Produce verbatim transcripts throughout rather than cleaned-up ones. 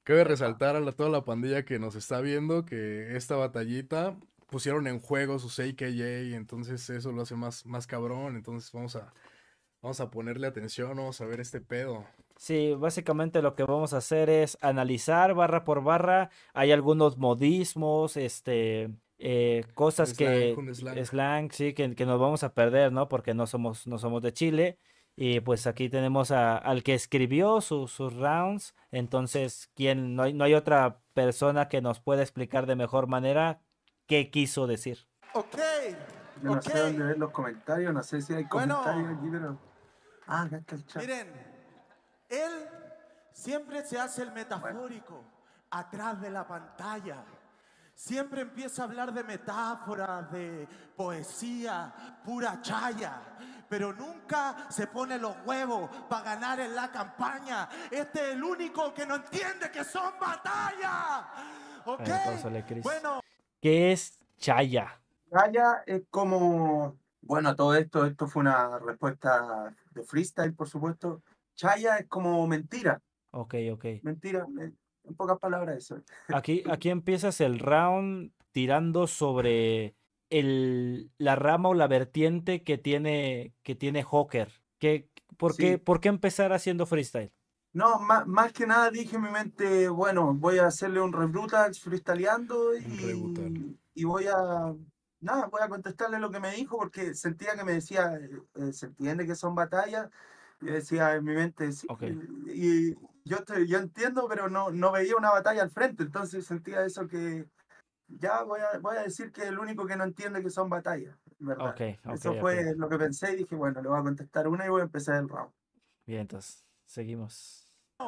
Cabe resaltar a la- toda la pandilla que nos está viendo que esta batallita pusieron en juego sus A K J, entonces eso lo hace más, más cabrón. Entonces vamos a, vamos a ponerle atención, vamos a ver este pedo. Sí, básicamente lo que vamos a hacer es analizar barra por barra. Hay algunos modismos, este, eh, Un cosas slang, que, un slang. slang, sí, que, que nos vamos a perder, ¿no? Porque no somos, no somos de Chile. Y pues aquí tenemos a- al que escribió su- sus rounds. Entonces, ¿quién? No hay, no hay otra persona que nos pueda explicar de mejor manera qué quiso decir. Ok, Yo no ok. sé dónde ver los comentarios, no sé si hay Bueno, comentarios aquí, pero... Ah, acá está el chat. miren, él siempre se hace el metafórico atrás de la pantalla. Siempre empieza a hablar de metáforas, de poesía, pura chaya, pero nunca se pone los huevos para ganar en la campaña. Este es el único que no entiende que son batallas. ¿Ok? Eh, pausale, Chris. Bueno. ¿Qué es Chaya? Chaya es como... Bueno, todo esto, esto fue una respuesta de freestyle, por supuesto. Chaya es como mentira, Ok, ok. mentira, eh, en pocas palabras eso. Aquí, aquí empiezas el round tirando sobre el, la rama o la vertiente que tiene, que tiene Joker. ¿Qué, por qué, Sí. por qué empezar haciendo freestyle? No, más, más que nada dije en mi mente, bueno, voy a hacerle un rebrutal freestyleando Un re brutal. y, y voy a, nada, voy a contestarle lo que me dijo porque sentía que me decía, eh, eh, se entiende que son batallas. Yo decía en mi mente, sí, Ok, y yo, estoy- yo entiendo, pero no, no veía una batalla al frente, entonces sentía eso que ya voy a, voy a decir que el único que no entiende que son batallas, ¿verdad? ok, ok, Eso ok. fue lo que pensé y dije, bueno, le voy a contestar una y voy a empezar el round. Bien, entonces, seguimos.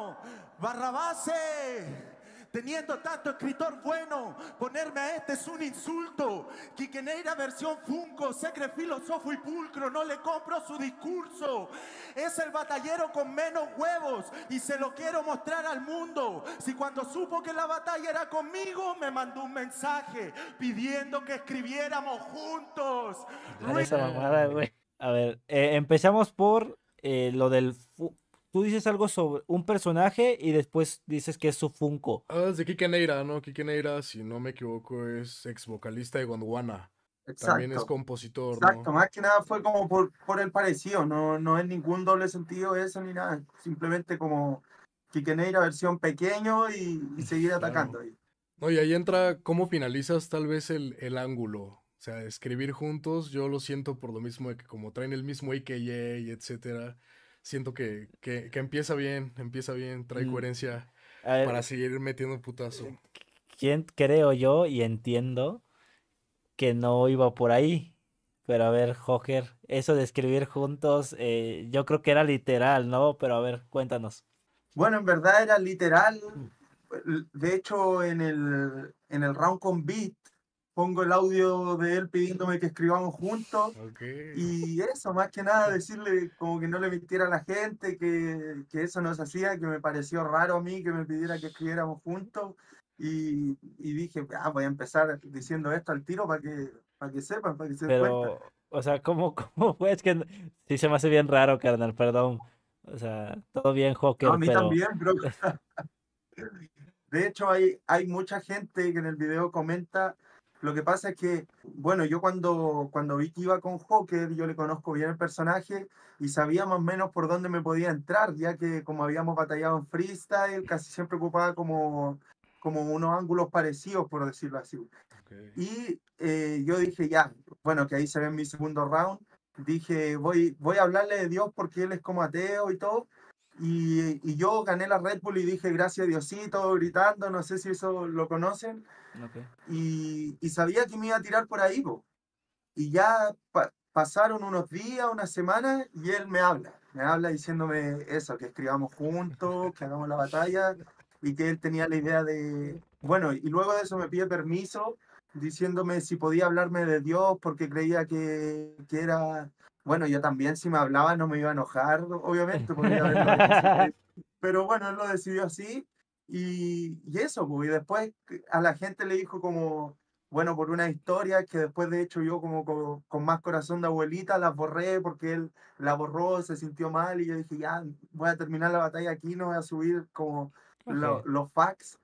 Barrabase, teniendo tanto escritor bueno, ponerme a este es un insulto. Quiqueneira versión Funko, se cree filósofo y pulcro, no le compro su discurso. Es el batallero con menos huevos y se lo quiero mostrar al mundo. Si cuando supo que la batalla era conmigo, me mandó un mensaje pidiendo que escribiéramos juntos. Dale esa mamada, güey. A ver, eh, empezamos por eh, lo del... fu- Tú dices algo sobre un personaje y después dices que es su Funko. Ah, es de Kike Neira, ¿no? Kike Neira, si no me equivoco, es ex vocalista de Gondwana. También es Exacto. compositor, ¿no? Exacto, más que nada fue como por, por el parecido, no, no es ningún doble sentido eso ni nada, simplemente como Quiqueneira versión pequeño y, y seguir Claro. atacando ahí. No, y ahí entra cómo finalizas tal vez el, el ángulo. O sea, escribir juntos, yo lo siento por lo mismo de que como traen el mismo A K J y etcétera, siento que, que, que empieza bien, empieza bien, trae Mm, coherencia A para ver, seguir metiendo putazo. eh, ¿quién creo yo y entiendo que no iba por ahí? Pero a ver, Joker, eso de escribir juntos, eh, yo creo que era literal, ¿no? Pero a ver, cuéntanos. Bueno, en verdad era literal, de hecho en el, en el round con Beat pongo el audio de él pidiéndome que escribamos juntos Ok. y eso, más que nada decirle como que no le mintiera a la gente, que, que eso no se hacía, que me pareció raro a mí que me pidiera que escribiéramos juntos y, y dije, ah, voy a empezar diciendo esto al tiro para que, para que sepan, para que se den cuenta. Pero, o sea, ¿cómo, cómo fue? Es que n- sí se me hace bien raro, carnal, perdón. O sea, todo bien, No, a Joker, mí pero... también, bro. De hecho, hay, hay mucha gente que en el video comenta. Lo que pasa es que, bueno, yo cuando, cuando vi que iba con Joker, yo le conozco bien el personaje y sabía más o menos por dónde me podía entrar, ya que como habíamos batallado en freestyle, casi siempre ocupaba como, como unos ángulos parecidos, por decirlo así. Ok. Y eh, yo dije, ya, bueno, que ahí se ve en mi segundo round, dije, voy, voy a hablarle de Dios porque él es como ateo y todo. Y, y yo gané la Red Bull y dije, gracias Diosito, gritando, no sé si eso lo conocen. Ok. Y, y sabía que me iba a tirar por ahí, po. Y ya pa- pasaron unos días, unas semanas, y él me habla. Me habla diciéndome eso, que escribamos juntos, que hagamos la batalla, y que él tenía la idea de... Bueno, y luego de eso me pide permiso, diciéndome si podía hablarme de Dios, porque creía que, que era... Bueno, yo también si me hablaba no me iba a enojar, obviamente, podría haberlo hecho sin pedir. Pero bueno, él lo decidió así, y, y eso, pues, y después a la gente le dijo como bueno, por una historia que después de hecho yo como co- con, más corazón de abuelita las borré porque él la borró, se sintió mal y yo dije, ya, voy a terminar la batalla aquí, no voy a subir como lo- Ok. los facts,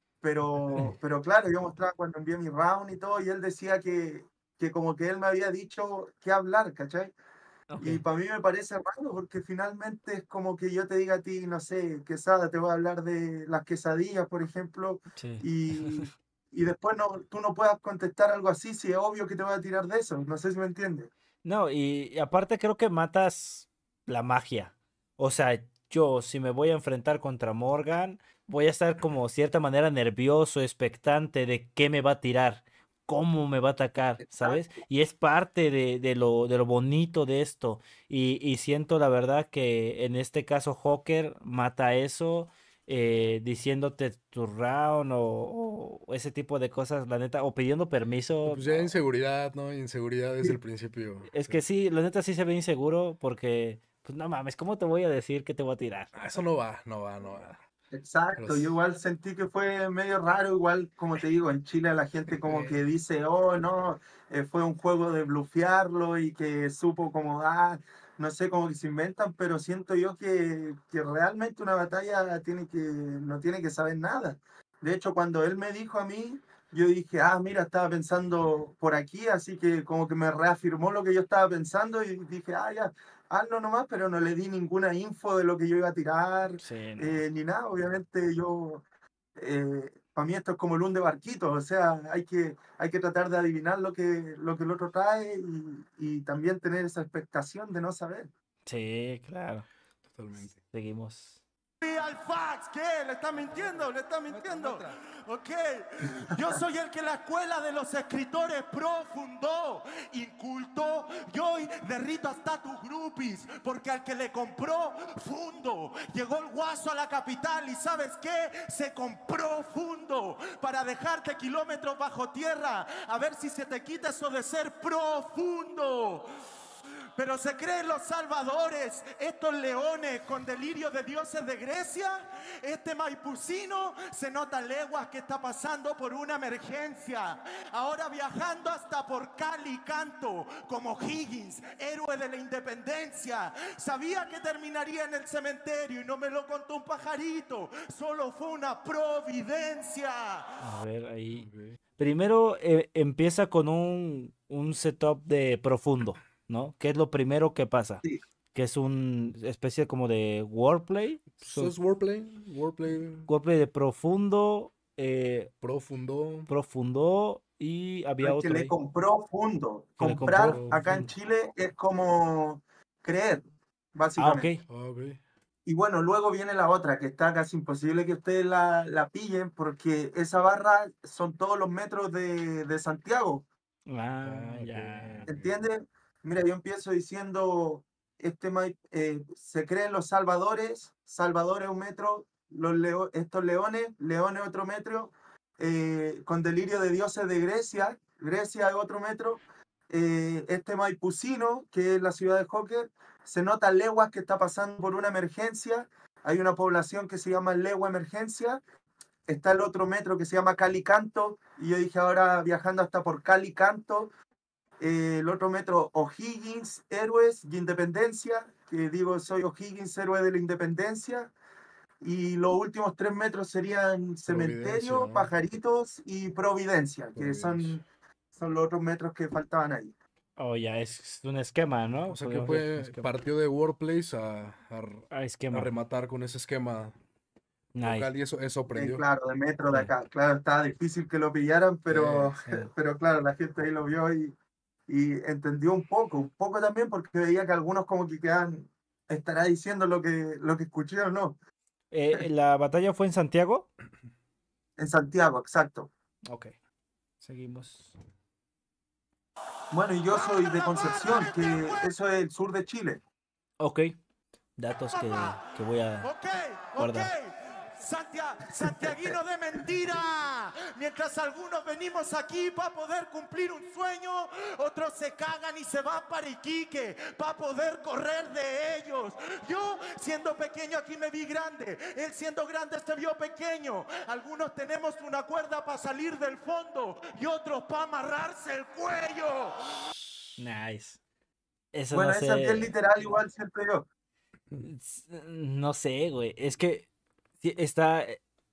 pero, pero claro, yo mostraba cuando envié mi round y todo, y él decía que, que como que él me había dicho qué hablar, ¿cachai? Ok. Y para mí me parece raro porque finalmente es como que yo te diga a ti, no sé, Quesada, te voy a hablar de las quesadillas, por ejemplo, Sí. y, y después no, tú no puedas contestar algo así, si es obvio que te voy a tirar de eso, no sé si me entiendes. No, y, y aparte creo que matas la magia. O sea, yo si me voy a enfrentar contra Morgan, voy a estar como cierta manera nervioso, expectante de qué me va a tirar, cómo me va a atacar, ¿sabes? Exacto. Y es parte de, de lo, de lo bonito de esto. Y, y siento la verdad que en este caso Joker mata eso. Eh, diciéndote tu round o, o ese tipo de cosas, la neta, o pidiendo Y permiso, pues ya no. inseguridad, ¿no? Inseguridad desde Sí, el principio. Es Sí. que sí, la neta sí se ve inseguro porque, pues no mames, ¿cómo te voy a decir que te voy a tirar? Ah, eso no va, no va, no va. Pero exacto, yo s- igual sentí que fue medio raro, igual como te digo, en Chile la gente como que eh, dice, oh no, eh, fue un juego de blufearlo y que supo como, ah, no sé, como que se inventan, pero siento yo que, que realmente una batalla tiene que, no tiene que saber nada. De hecho, cuando él me dijo a mí, yo dije, ah, mira, estaba pensando por aquí, así que como que me reafirmó lo que yo estaba pensando y dije, ah, ya, hazlo nomás, pero no le di ninguna info de lo que yo iba a tirar Sí, no. eh, ni nada. Obviamente yo, eh, para mí esto es como el un de barquito, o sea, hay que, hay que tratar de adivinar lo que, lo que el otro trae y, y también tener esa expectación de no saber. Sí, claro. totalmente. Seguimos. Al fax, ¿qué? ¿Le está mintiendo? ¿Le está mintiendo? Ok, yo soy el que la escuela de los escritores profundó, incultó, y hoy derrito hasta tus groupies, porque al que le compró, fundo. Llegó el guaso a la capital y ¿sabes qué? Se compró fundo para dejarte kilómetros bajo tierra, a ver si se te quita eso de ser profundo. Pero se creen los salvadores, estos leones con delirio de dioses de Grecia. Este maipucino se nota leguas que está pasando por una emergencia. Ahora viajando hasta por Cali canto como Higgins, héroe de la independencia. Sabía que terminaría en el cementerio y no me lo contó un pajarito. Solo fue una providencia. A ver, ahí. Ok. Primero eh, empieza con un, un setup de profundo, ¿no? ¿Qué es lo primero que pasa? Sí, Que es una especie como de wordplay. Pues So- es wordplay, wordplay wordplay de profundo, eh, profundo, profundo y había el que otro le ahí compró fundo. que le compró Comprar acá en profundo. Chile es como creer, Ah, ok. básicamente. Ah, ok. Y bueno, luego viene la otra, que está casi imposible que ustedes la, la pillen, porque esa barra son todos los metros de, de Santiago, Ah, Ah, ok, ya. ok. ¿entiendes? Mira, yo empiezo diciendo, este mai- eh, se creen los salvadores, salvadores un metro, los leo- estos leones, leones otro metro, eh, con delirio de dioses de Grecia, Grecia es otro metro, eh, este maipucino, que es la ciudad de Joker, se nota leguas que está pasando por una emergencia, hay una población que se llama Legua Emergencia, está el otro metro que se llama Calicanto, y yo dije ahora viajando hasta por Calicanto, eh, el otro metro O'Higgins, Héroes y Independencia, que digo soy O'Higgins, héroe de la Independencia, y los últimos tres metros serían Providencia, Cementerio, ¿no? Pajaritos y Providencia, que Providencia. son, son los otros metros que faltaban ahí. Oh, ya, es un esquema, O ¿no? sea que Podríamos decir que es un fue, esquema. partió de Wordplace a, a, r- Ah, a esquema. rematar con ese esquema Nice. local y eso, eso Eh, aprendió. claro, de metro de Sí, acá. Claro, estaba difícil que lo pillaran, Sí, pero, sí. pero claro, la gente ahí lo vio y, y entendió un poco, un poco también porque veía que algunos como que quedan, estará diciendo lo que, lo que escuché o no. Eh, ¿la batalla fue en Santiago? En Santiago, exacto. Ok, seguimos. Bueno, y yo soy de Concepción, que eso es el sur de Chile. Ok, datos que, que voy a Ok, ok. guardar. Santia- Santiaguino de mentira. Mientras algunos venimos aquí para poder cumplir un sueño, otros se cagan y se van para Iquique para poder correr de ellos. Yo siendo pequeño aquí me vi grande. Él siendo grande se vio pequeño. Algunos tenemos una cuerda para salir del fondo y otros para amarrarse el cuello. Nice. Eso Bueno, no esa es bien sé. literal, igual siento yo. s- No sé, güey. Es que sí, está.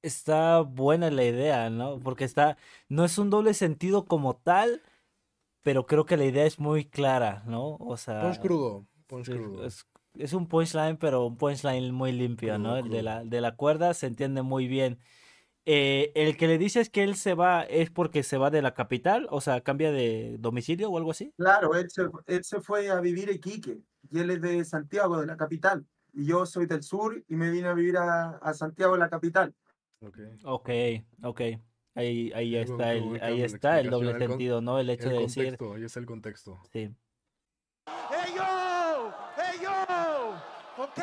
está buena la idea, ¿no? Porque está, no es un doble sentido como tal, pero creo que la idea es muy clara, ¿no? O Punch sea, crudo, punch es, crudo. es- es un punchline, pero un punchline muy limpio, ¿no? Crudo, El de crudo. la, de la cuerda se entiende muy bien. Eh, el que le dices que él se va es porque se va de la capital, o sea, cambia de domicilio o algo así. Claro, él se, él se fue a vivir a Iquique y él es de Santiago, de la capital. Y yo soy del sur y me vine a vivir a, a Santiago, la capital. Ok. Ok, ok. Ahí, ahí Qué buen, está qué el, buen ahí cambio en la está el doble explicación. El, con- sentido, ¿no? El hecho el de decir, contexto, ahí está el contexto. sí. ¡Hey yo! ¡Hey yo! ¿Ok?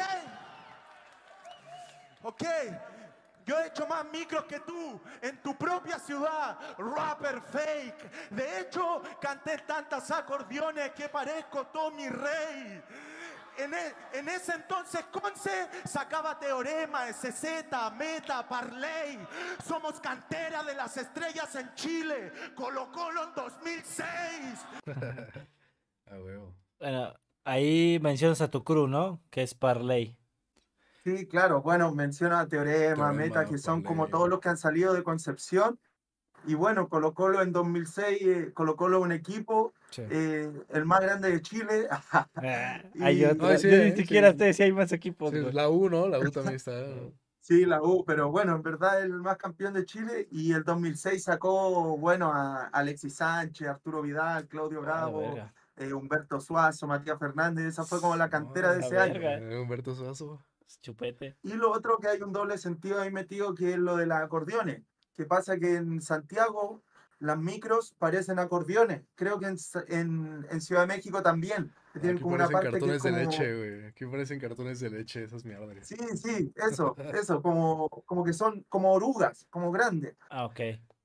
¿Ok? Yo he hecho más micros que tú en tu propia ciudad, rapper fake. De hecho, canté tantas acordeones que parezco Tommy Rey. En, e- en ese entonces Conce sacaba teorema, S Z, meta, parlay. Somos cantera de las estrellas en Chile. Colo Colo en dos mil seis. Ah, huevo. Bueno, ahí mencionas a tu crew, ¿no? Que es Parley. Sí, claro, bueno, menciona Teorema, Meta, Teorema, que son como todos Parley. los que han salido de Concepción. Y bueno, Colo Colo en dos mil seis, eh, Colo Colo un equipo, Sí. eh, el más grande de Chile. Ah, hay Y otra. Ay, sí, Yo ni eh, siquiera sí. sé si hay más equipos, Sí, güey. la U, ¿no? La U también está. ¿No? sí, la U, pero bueno, en verdad el más campeón de Chile. Y el dos mil seis sacó, bueno, a Alexis Sánchez, Arturo Vidal, Claudio A la Bravo, verga. eh, Humberto Suazo, Matías Fernández. Esa fue como la cantera No, de La ese año. verga. eh, Humberto Suazo. Chupete. Y lo otro que hay un doble sentido ahí metido que es lo de las acordeones. Que pasa que en Santiago las micros parecen acordeones. Creo que en, Sa- en, en Ciudad de México también. Que tienen Aquí como una parecen parte que es cartones de leche, como... güey. Aquí parecen cartones de leche, esas mierdas. Sí, sí, eso, eso, como, como que son como orugas, como grandes. Ah, ok.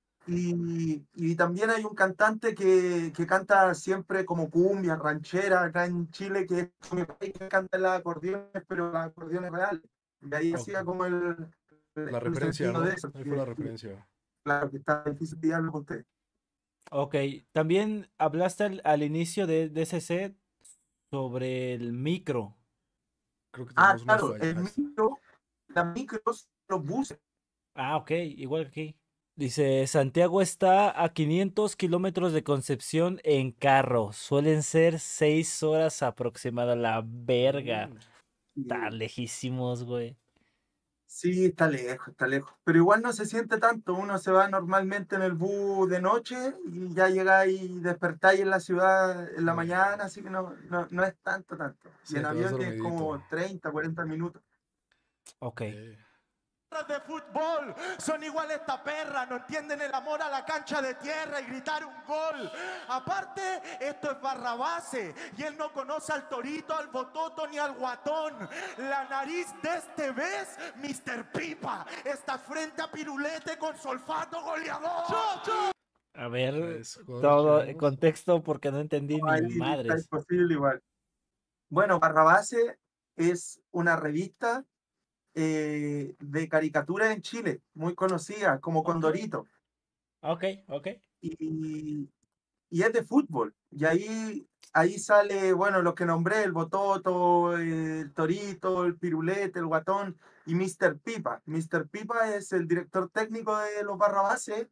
Y, y también hay un cantante que, que canta siempre como cumbia, ranchera, acá en Chile, que es mi país, que canta las acordeones, pero las acordeones reales. Y ahí Ok. hacía como el, el, La el referencia, sentido de ¿no? eso, Ahí fue que, la que, referencia. claro, que está difícil pillarlo con usted. Ok. También hablaste al, al inicio de, de ese set sobre el micro. Creo que Ah, tenemos una claro, falla. el Ahí está. micro, las micros, los buses. Ah, ok. Igual que aquí. Dice, Santiago está a quinientos kilómetros de Concepción en carro. Suelen ser seis horas aproximadas. La verga. Mm. Tan Y, lejísimos, güey. sí, está lejos, está lejos. Pero igual no se siente tanto. Uno se va normalmente en el bus de noche y ya llegáis y despertáis en la ciudad en la Sí, mañana, así que no, no, no es tanto, tanto. Y sí, en te vas avión es dormidito. como treinta, cuarenta minutos. Ok. Eh, De fútbol son igual a esta perra, no entienden el amor a la cancha de tierra y gritar un gol. Aparte, esto es barra base y él no conoce al torito, al bototo ni al guatón. La nariz de este vez, mister Pipa, está frente a Pirulete con su olfato goleador. A ver, es jugadores todo el chilenos. contexto porque no entendí ni Ahí está madres. imposible igual. Bueno, Barrabase es una revista eh, de caricatura en Chile, muy conocida como Ok, Condorito. ok, ok. Y, y es de fútbol. Y ahí, ahí sale, bueno, lo que nombré, el Bototo, el Torito, el Pirulete, el Guatón y mister Pipa. mister Pipa es el director técnico de los Barrabases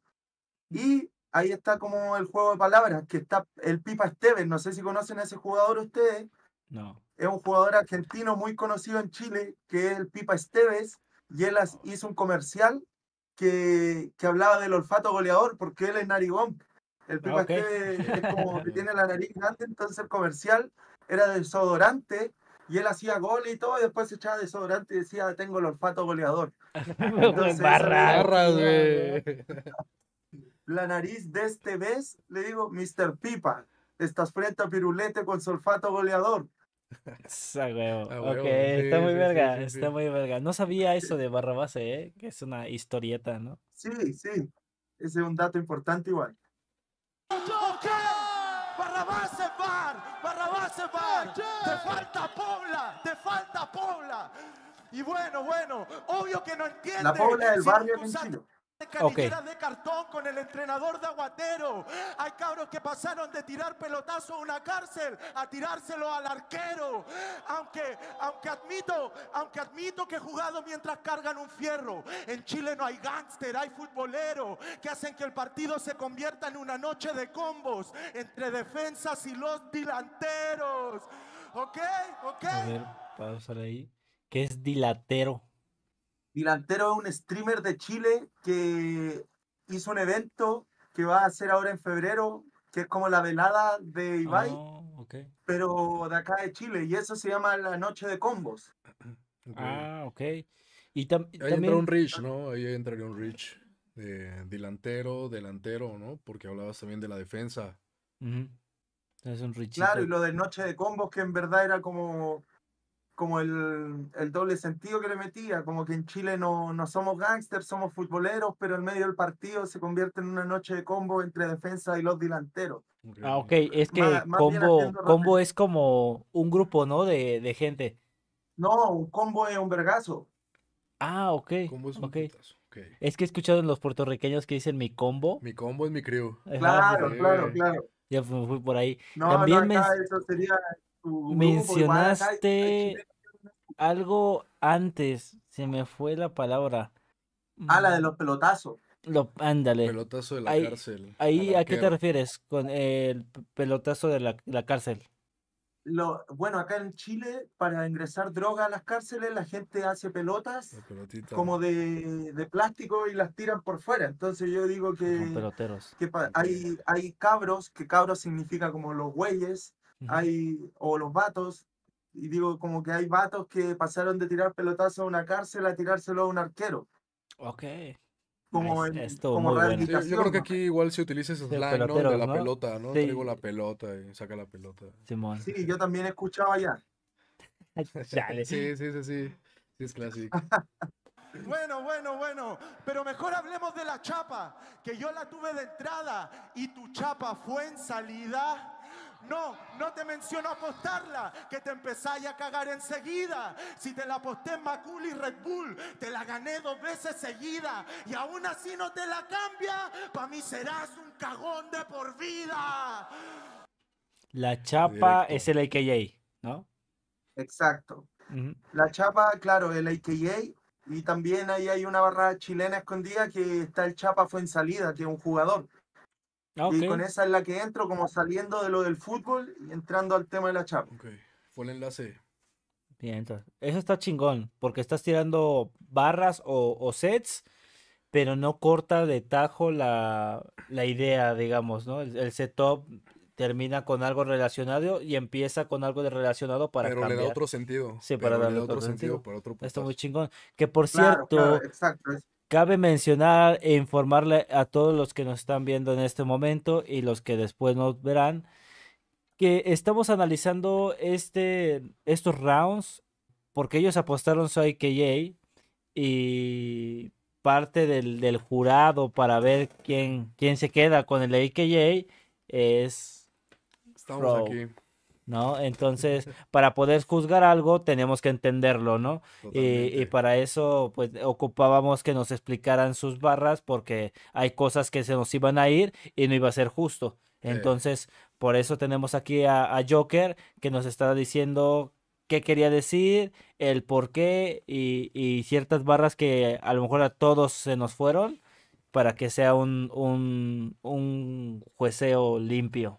y ahí está como el juego de palabras, que está el Pipa Esteves. No sé si conocen a ese jugador ustedes. No. Es un jugador argentino muy conocido en Chile, que es el Pipa Esteves, y él as- hizo un comercial que, que hablaba del olfato goleador, porque él es narigón. El Ah, Pipa ok. Esteves es como que tiene la nariz grande, entonces el comercial era de desodorante, y él hacía goles y todo, y después se echaba desodorante y decía, tengo el olfato goleador. Entonces eso le Barras. digo, Barras, güey. la nariz de este vez, le digo, mister Pipa, estás frente a Pirulete con su olfato goleador. Esa huevo. A Ok, huevo. está Sí, muy sí, sí, verga, sí, está sí. muy verga. No sabía eso de barra base, ¿eh? Que es una historieta, ¿no? Sí, sí, ese es un dato importante igual. Ok, Barrabás es bar, Barrabás es bar. Te falta Pobla, te falta Pobla. Y bueno, bueno, obvio que no entiende. La Pobla del Si barrio tú en sal- Chile. Ok. canilleras de cartón con el entrenador de Aguatero. Hay cabros que pasaron de tirar pelotazo a una cárcel a tirárselo al arquero. Aunque, aunque admito, aunque admito que he jugado mientras cargan un fierro. En Chile no hay gángster, hay futbolero que hacen que el partido se convierta en una noche de combos entre defensas y los delanteros. ¿Ok? ¿Ok? A ver, pausar ahí. ¿Qué es dilatero? Dilantero es un streamer de Chile que hizo un evento que va a hacer ahora en febrero, que es como la velada de Ibai, Oh, ok. pero de acá de Chile, y eso se llama la noche de combos. Ok. Ah, ok. Y tam- Ahí entra también. un Rich, ¿no? Ahí entraría un Rich de delantero, delantero, ¿no? Porque hablabas también de la defensa. Ujú, es un Claro, y richito. lo de noche de combos, que en verdad era como, como el, el doble sentido que le metía, como que en Chile no, no somos gángsters, somos futboleros, pero en medio del partido se convierte en una noche de combos entre defensa y los delanteros. Ok. Ah, ok. Es Más, que más bien combo, haciendo combo referencia. es como un grupo, ¿no? De, de gente. No, un combo es un vergazo. Ah, ok. Combo es un Ok. putazo. Ok. Es que he escuchado en los puertorriqueños que dicen mi combo. Mi combo es mi crew. Ajá, pues, Sí, Claro, claro, güey. claro. ya me fui por ahí. No, no, También men- acá eso sería tu grupo, igual acá hay, hay mencionaste chilenos. algo antes. Se me fue la palabra. Ah, la de Mm, los pelotazos. Lo, ándale. Pelotazo de la Ahí, cárcel al ahí, ¿a qué te arquero. refieres con el p- pelotazo de la, la cárcel? Lo, bueno, acá en Chile, para ingresar droga a las cárceles, la gente hace pelotas La pelotita. como de, de plástico y las tiran por fuera. Entonces yo digo Son que, peloteros. que pa- Ok. hay, hay cabros, que cabros significa como los güeyes, Ujú. hay, o los vatos, y digo como que hay vatos que pasaron de tirar pelotazos a una cárcel a tirárselo a un arquero, Ok. como, Nice, en, estuvo como muy bueno. Sí, yo, yo creo rehabilitación, que ¿no? aquí igual se utiliza ese Sí, slang, ¿no? El de peloteros, la ¿no? pelota, ¿no? Traigo la Sí, pelota y saca la pelota. Simón. Sí, yo también he escuchado allá. Chale. Sí, sí, sí, sí. Sí, es clásico. Bueno, bueno, bueno, pero mejor hablemos de la chapa, que yo la tuve de entrada y tu chapa fue en salida. No, no te menciono apostarla, que te empezáis a cagar enseguida. Si te la aposté en Macul y Red Bull, te la gané dos veces seguida. Y aún así no te la cambia, pa' mí serás un cagón de por vida. La chapa Directo. es el A K A, ¿no? Exacto. Ujú. La chapa, claro, el A K A, y también ahí hay una barra chilena escondida que está el Chapa Fuensalida, que es un jugador. Ah, ok. Y con esa es la que entro, como saliendo de lo del fútbol y entrando al tema de la chapa. Ok. Fue el enlace. Bien, entonces, eso está chingón, porque estás tirando barras o, o sets, pero no corta de tajo la, la idea, digamos, ¿no? El, el setup termina con algo relacionado y empieza con algo de relacionado para Pero le da cambiar. otro sentido. Sí, para Pero le darle da otro otro sentido sentido. para otro Está muy putazo. chingón. Que por Claro, claro, cierto, exacto. es- cabe mencionar e informarle a todos los que nos están viendo en este momento y los que después nos verán que estamos analizando este, estos rounds porque ellos apostaron su A K A y parte del, del jurado para ver quién, quién se queda con el A K A es Estamos Fro, aquí. ¿no? Entonces, para poder juzgar algo, tenemos que entenderlo, ¿no? Y, y Totalmente. para eso, pues, ocupábamos que nos explicaran sus barras porque hay cosas que se nos iban a ir y no iba a ser justo. Sí. Entonces, por eso tenemos aquí a, a Joker que nos está diciendo qué quería decir, el por qué y, y ciertas barras que a lo mejor a todos se nos fueron para que sea un, un, un jueceo limpio.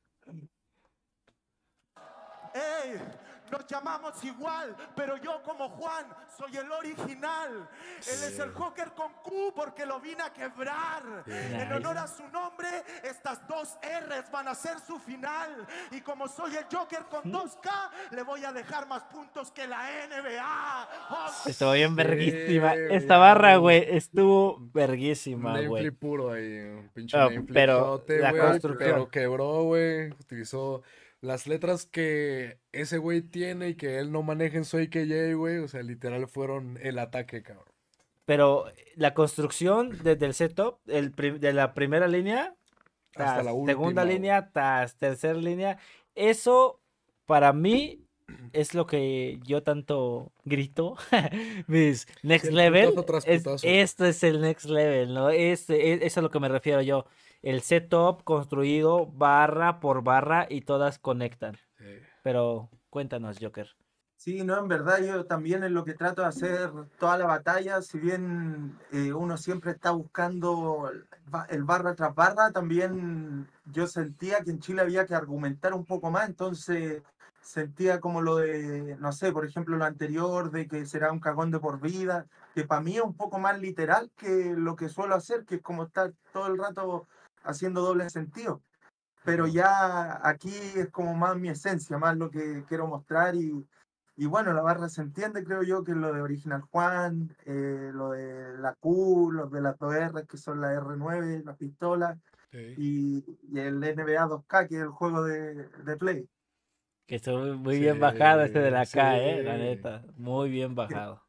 ¡Ey! Nos llamamos igual, pero yo como Juan soy el original. Él es el Joker con Q porque lo vine a quebrar. En honor a su nombre, estas dos R's van a ser su final. Y como soy el Joker con dos K, le voy a dejar más puntos que la N B A. ¡Oh, Estuvo bien verguísima. Sí, Esta ya, barra, güey. güey, estuvo Un verguísima, name güey. flip puro ahí. Un pinche Ah, name flip pero tote, la güey. construcción. Pero quebró, güey. Utilizó las letras que ese güey tiene y que él no maneja en su A K A, güey. O sea, literal fueron el ataque, cabrón. Pero la construcción desde el setup, el prim- de la primera línea, Hasta tas, la última, segunda güey. línea, tas, tercera línea, eso para mí es lo que yo tanto grito. Mis next Sí, el level. putazo tras Es, putazo. esto es el next level, ¿no? Este, es, es a lo que me refiero yo. El setup construido barra por barra y todas conectan. Sí. Pero cuéntanos, Joker. Sí, no, en verdad yo también es lo que trato de hacer toda la batalla, si bien eh, uno siempre está buscando el ba- el barra tras barra, también yo sentía que en Chile había que argumentar un poco más, entonces sentía como lo de, no sé, por ejemplo, lo anterior de que será un cagón de por vida, que para mí es un poco más literal que lo que suelo hacer, que es como estar todo el rato haciendo doble sentido. Pero Ajá. ya aquí es como más mi esencia, más lo que quiero mostrar y, y bueno, la barra se entiende, creo yo, que es lo de Original Juan, eh, lo de la Q, los de las dos R, que son la R nueve, las pistolas, Sí. y, y el N B A dos K, que es el juego de, de Play. Que estuvo muy Sí, bien bajado este de la K, eh, la sí. neta. Muy bien bajado.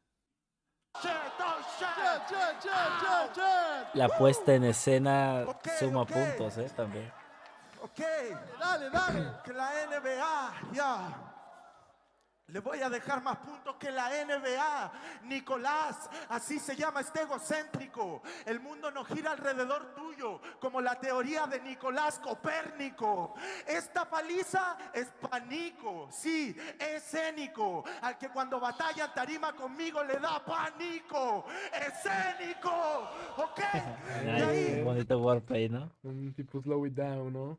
La puesta en escena Ok, suma ok. puntos, eh, también. Ok, dale, dale. Que la N B A, ya. Le voy a dejar más puntos que la N B A. Nicolás, así se llama este egocéntrico. El mundo no gira alrededor tuyo, como la teoría de Nicolás Copérnico. Esta paliza es pánico, sí, escénico. Al que cuando batalla en tarima conmigo le da pánico. Escénico, ¿ok? De Nice, ahí, un bonito wordplay, ¿no? Un tipo slow it down, ¿no?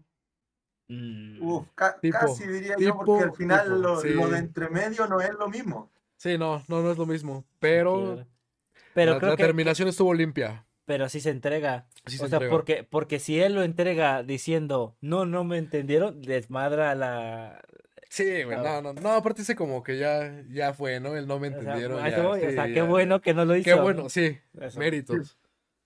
Mm, Uf, ca- Tipo, casi diría yo, porque al tipo, final tipo. lo, lo de Sí. entre medio no es lo mismo. Sí, no, no, no es lo mismo. aquí, Pero ¿verdad? Pero la, creo la que, que- terminación estuvo limpia. pero sí se entrega. Sí se O sea, entrega. porque, porque si él lo entrega diciendo, no, no me entendieron, desmadra la, Sí, güey, la- no, no, no, aparte ese como que ya, ya fue, ¿no? El no me o sea, entendieron, a eso ya, voy, o sea, sí, qué ya, ya. bueno que no lo Qué hizo, bueno, ¿no? sí, Eso. méritos.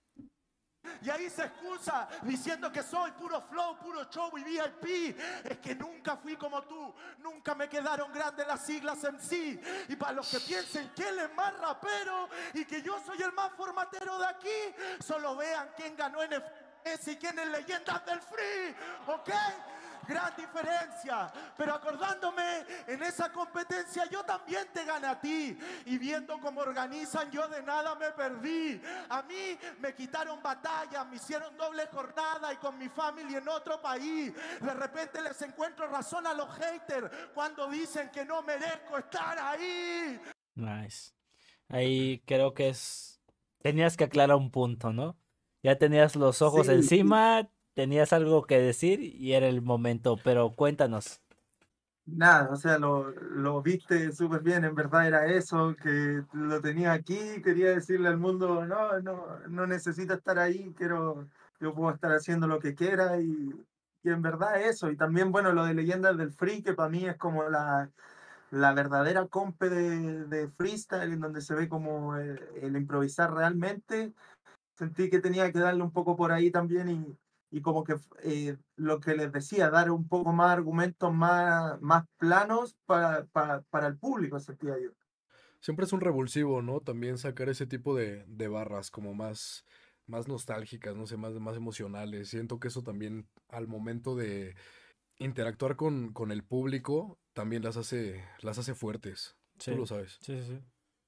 y ahí se excusa diciendo que soy puro flow, puro show y V I P. Es que nunca fui como tú, nunca me quedaron grandes las siglas M C. Y para los que piensen que él es más rapero y que yo soy el más formatero de aquí, solo vean quién ganó en F S y quién es leyendas del free, ¿ok? Gran diferencia, pero acordándome en esa competencia yo también te gané a ti y viendo cómo organizan yo de nada me perdí. A mí me quitaron batallas, me hicieron doble jornada y con mi familia en otro país. De repente les encuentro razón a los haters cuando dicen que no merezco estar ahí. Nice. Ahí creo que es. Tenías que aclarar un punto, ¿no? Ya tenías los ojos Sí, encima, tenías algo que decir y era el momento, pero cuéntanos. nada, o sea, lo, lo viste súper bien, en verdad era eso, que lo tenía aquí, quería decirle al mundo, no, no, no necesito estar ahí, quiero, yo puedo estar haciendo lo que quiera y, y en verdad eso, y también, bueno, lo de Leyendas del Free, que para mí es como la, la verdadera compe de, de freestyle, en donde se ve como el, el improvisar realmente, sentí que tenía que darle un poco por ahí también y, y como que eh, lo que les decía, dar un poco más argumentos más, más planos para, para, para el público, sentía yo. Siempre es un revulsivo, ¿no? También sacar ese tipo de, de barras como más, más nostálgicas, no sé, más, más emocionales. Siento que eso también al momento de interactuar con, con el público también las hace, las hace fuertes. Tú Sí, lo sabes. sí, sí, sí.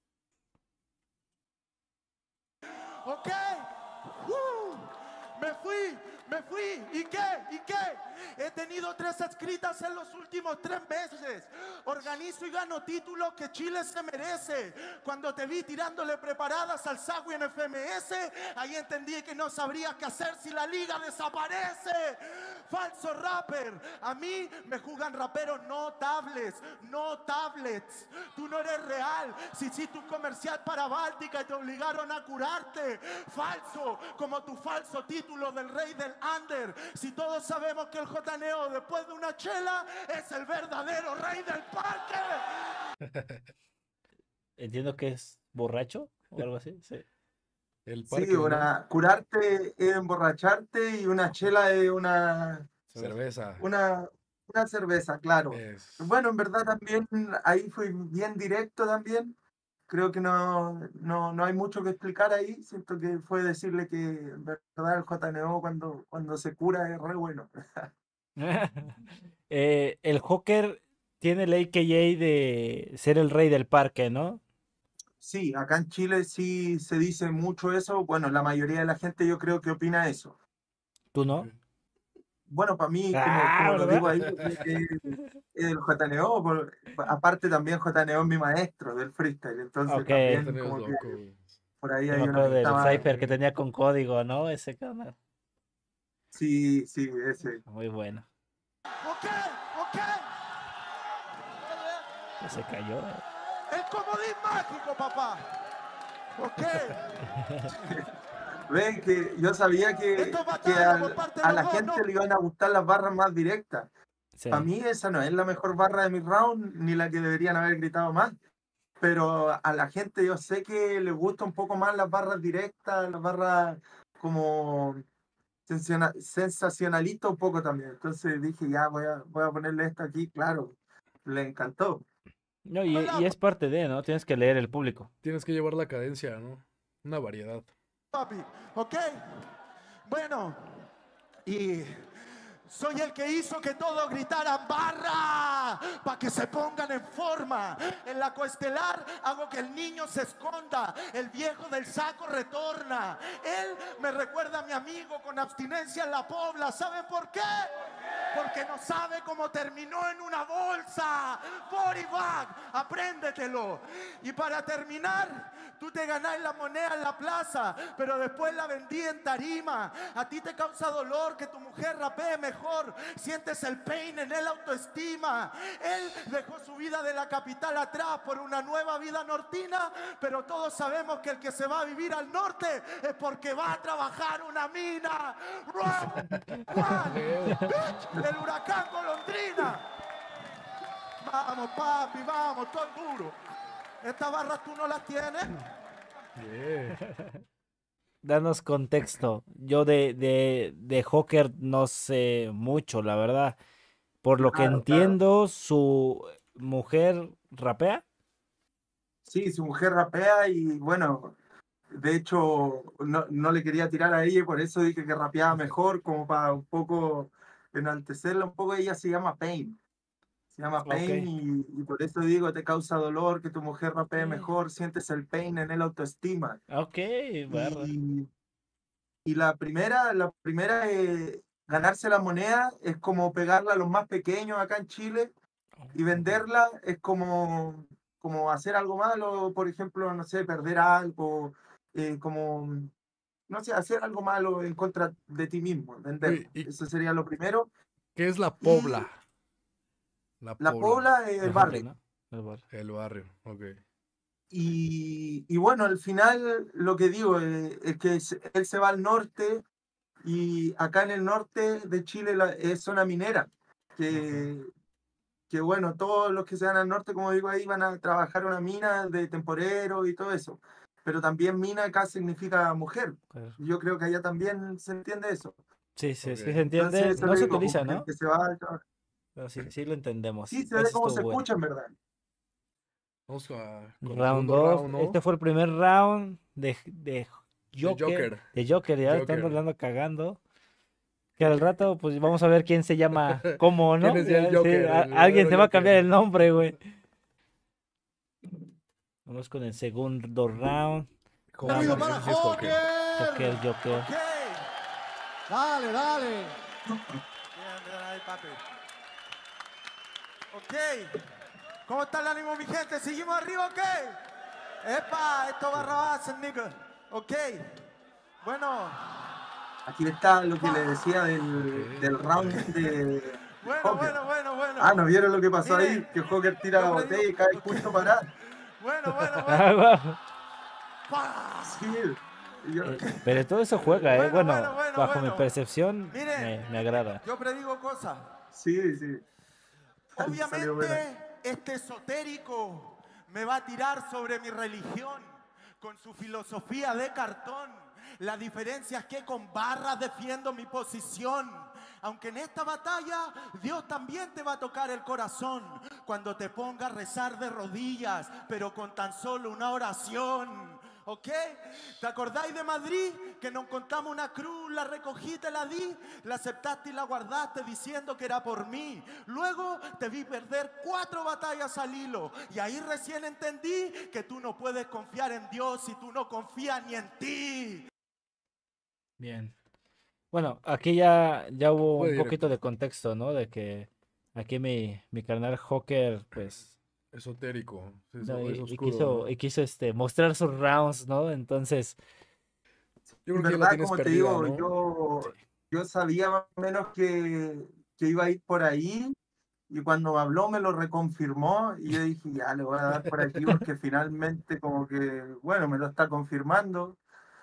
¿Ok? ¡Uh! Me fui, me fui. ¿Y qué? ¿Y qué? He tenido tres escritas en los últimos tres meses. Organizo y gano títulos que Chile se merece. Cuando te vi tirándole preparadas al Sagui en F M S, ahí entendí que no sabrías qué hacer si la liga desaparece. Falso rapper. A mí me jugan raperos notables, no tablets. Tú no eres real. Si hiciste un comercial para Báltica y te obligaron a curarte. Falso, como tu falso título del rey del under. Si todos sabemos que el J N O después de una chela es el verdadero rey del parque. Entiendo que es borracho o algo así. Sí. El Sí, parque, ¿no? una, curarte es emborracharte y una chela es una, Cerveza. una, una cerveza, claro. Es. Bueno, en verdad también ahí fui bien directo también. Creo que no, no, no hay mucho que explicar ahí. Siento que fue decirle que en verdad el J N O cuando, cuando se cura es re bueno. Eh, el Joker tiene el A K A de ser el rey del parque, ¿no? Sí, acá en Chile sí se dice mucho eso. Bueno, la mayoría de la gente yo creo que opina eso. ¿Tú Ok. no? Bueno, para mí, como, Ah, como lo digo ¿verdad? ahí, es el J N O. por- aparte también J N O es mi maestro del freestyle, entonces Ok. también Estarías como que loco, güey. por ahí Yo me hay una acuerdo amistad del más. cipher que tenía con código, ¿no? Ese canal. Sí, sí, ese. Muy bueno. Ok, ok. Ya se cayó, eh. El comodín mágico, papá. Ok. Ven que yo sabía que, Esto es que batalla por al- parte de a los la dos, gente ¿no? le iban a gustar las barras más directas. Sí. Para mí esa no es la mejor barra de mi round, ni la que deberían haber gritado más. Pero a la gente yo sé que le gusta un poco más las barras directas, las barras como sensiona- sensacionalistas un poco también. Entonces dije, ya voy a, voy a ponerle esto aquí, claro. Le encantó. No, y, y es parte de, ¿no? Tienes que leer el público. Tienes que llevar la cadencia, ¿no? Una variedad. Papi, ok. Bueno, y soy el que hizo que todos gritaran barra para que se pongan en forma. En la coestelar hago que el niño se esconda, el viejo del saco retorna. Él me recuerda a mi amigo con abstinencia en la pobla. ¿Saben por qué? Porque no sabe cómo terminó en una bolsa. Body bag, apréndetelo. Y para terminar, tú te ganás la moneda en la plaza, pero después la vendí en tarima. A ti te causa dolor que tu mujer rapee mejor. Sientes el pain en el autoestima. Él dejó su vida de la capital atrás por una nueva vida nortina, pero todos sabemos que el que se va a vivir al norte es porque va a trabajar una mina. Round one, bitch, el huracán golondrina. Vamos, papi, vamos, todo duro. Estas barras tú no las tienes. Yeah. Danos contexto. Yo de, de, de Joker no sé mucho, la verdad. Por lo que Claro, claro. entiendo, su mujer rapea. Sí, su mujer rapea y bueno, de hecho no, no le quería tirar a ella y por eso dije que rapeaba mejor, como para un poco enaltecerla un poco. Ella se llama Pain. Se llama Ok. Pain y, y por eso digo, te causa dolor que tu mujer rapee Ok. mejor, sientes el pain en el autoestima. Ok, barra. Y, y la primera, la primera eh, ganarse la moneda es como pegarla a los más pequeños acá en Chile y venderla es como, como hacer algo malo, por ejemplo, no sé, perder algo, eh, como, no sé, hacer algo malo en contra de ti mismo, venderlo. Oye, ¿y Eso sería lo primero. qué es la Y pobla? La la pobla. pobla es el El Joker, barrio. ¿no? El barrio. El barrio, ok. Y, y bueno, al final lo que digo eh, es que se- él se va al norte y acá en el norte de Chile la- es zona minera, que, que bueno, todos los que se van al norte, como digo ahí, van a trabajar una mina de temporero y todo eso. Pero también mina acá significa mujer. Claro. Yo creo que allá también se entiende eso. Sí, sí, Ok. sí se entiende. Entonces eso No le se digo, utiliza, como el ¿no? que se va al trabajo. Pero sí, sí lo entendemos. Sí, se ve Eso cómo estuvo se bueno. escucha en verdad. Vamos a- con el Round segundo dos. round, ¿no? Este fue el primer round de, de De Joker. Joker. De Joker, ya Joker. están hablando cagando. Que al rato, pues vamos a ver quién se llama cómo, ¿Quién ¿no? es ya el Ya, sí, Joker? a- El alguien verdadero se va a cambiar Joker. el nombre, güey. Vamos con el segundo round. Joker, Vamos. para ese sí es Joker. Joker, Joker. Joker. Ok. Dale, dale. Bien, bien ahí, papi. Ok. ¿Cómo está el ánimo, mi gente? ¿Seguimos arriba, ok? Epa, esto va a robarse, nigga. Ok. Bueno, Aquí está lo que le decía del, Ok. del round de bueno, Joker. bueno, bueno, bueno. Ah, ¿no vieron lo que pasó ahí? Miren, Que Joker tira la yo botella y predigo- cae ok. justo para. Bueno, bueno, Ah, bueno. guau. Pa. Sí, y yo- Eh, pero todo eso juega, ¿eh? Bueno, Bueno, bueno, bueno, bajo mi bueno. percepción, Miren. me, me agrada. Yo predigo cosas. sí, sí. Salió buena. Obviamente, este esotérico me va a tirar sobre mi religión con su filosofía de cartón. La diferencia es que con barras defiendo mi posición. Aunque en esta batalla Dios también te va a tocar el corazón cuando te ponga a rezar de rodillas, pero con tan solo una oración. ¿Ok? ¿Te acordáis de Madrid? Que nos contamos una cruz, la recogí, te la di, la aceptaste y la guardaste diciendo que era por mí. Luego te vi perder cuatro batallas al hilo y ahí recién entendí que tú no puedes confiar en Dios si tú no confías ni en ti. Bien. Bueno, aquí ya, ya hubo Fue un directo. poquito de contexto, ¿no? De que aquí mi, mi carnal Joker, pues, Esotérico. Es, no, es y, y oscuro, quiso, ¿no? y quiso este, mostrar sus rounds, ¿no? Entonces, Yo En creo que ya la verdad, tienes como te perdida, digo, ¿no? sí. yo, yo sabía más o menos que, que iba a ir por ahí y cuando me habló me lo reconfirmó y yo dije, ya, le voy a dar por aquí porque finalmente como que, bueno, me lo está confirmando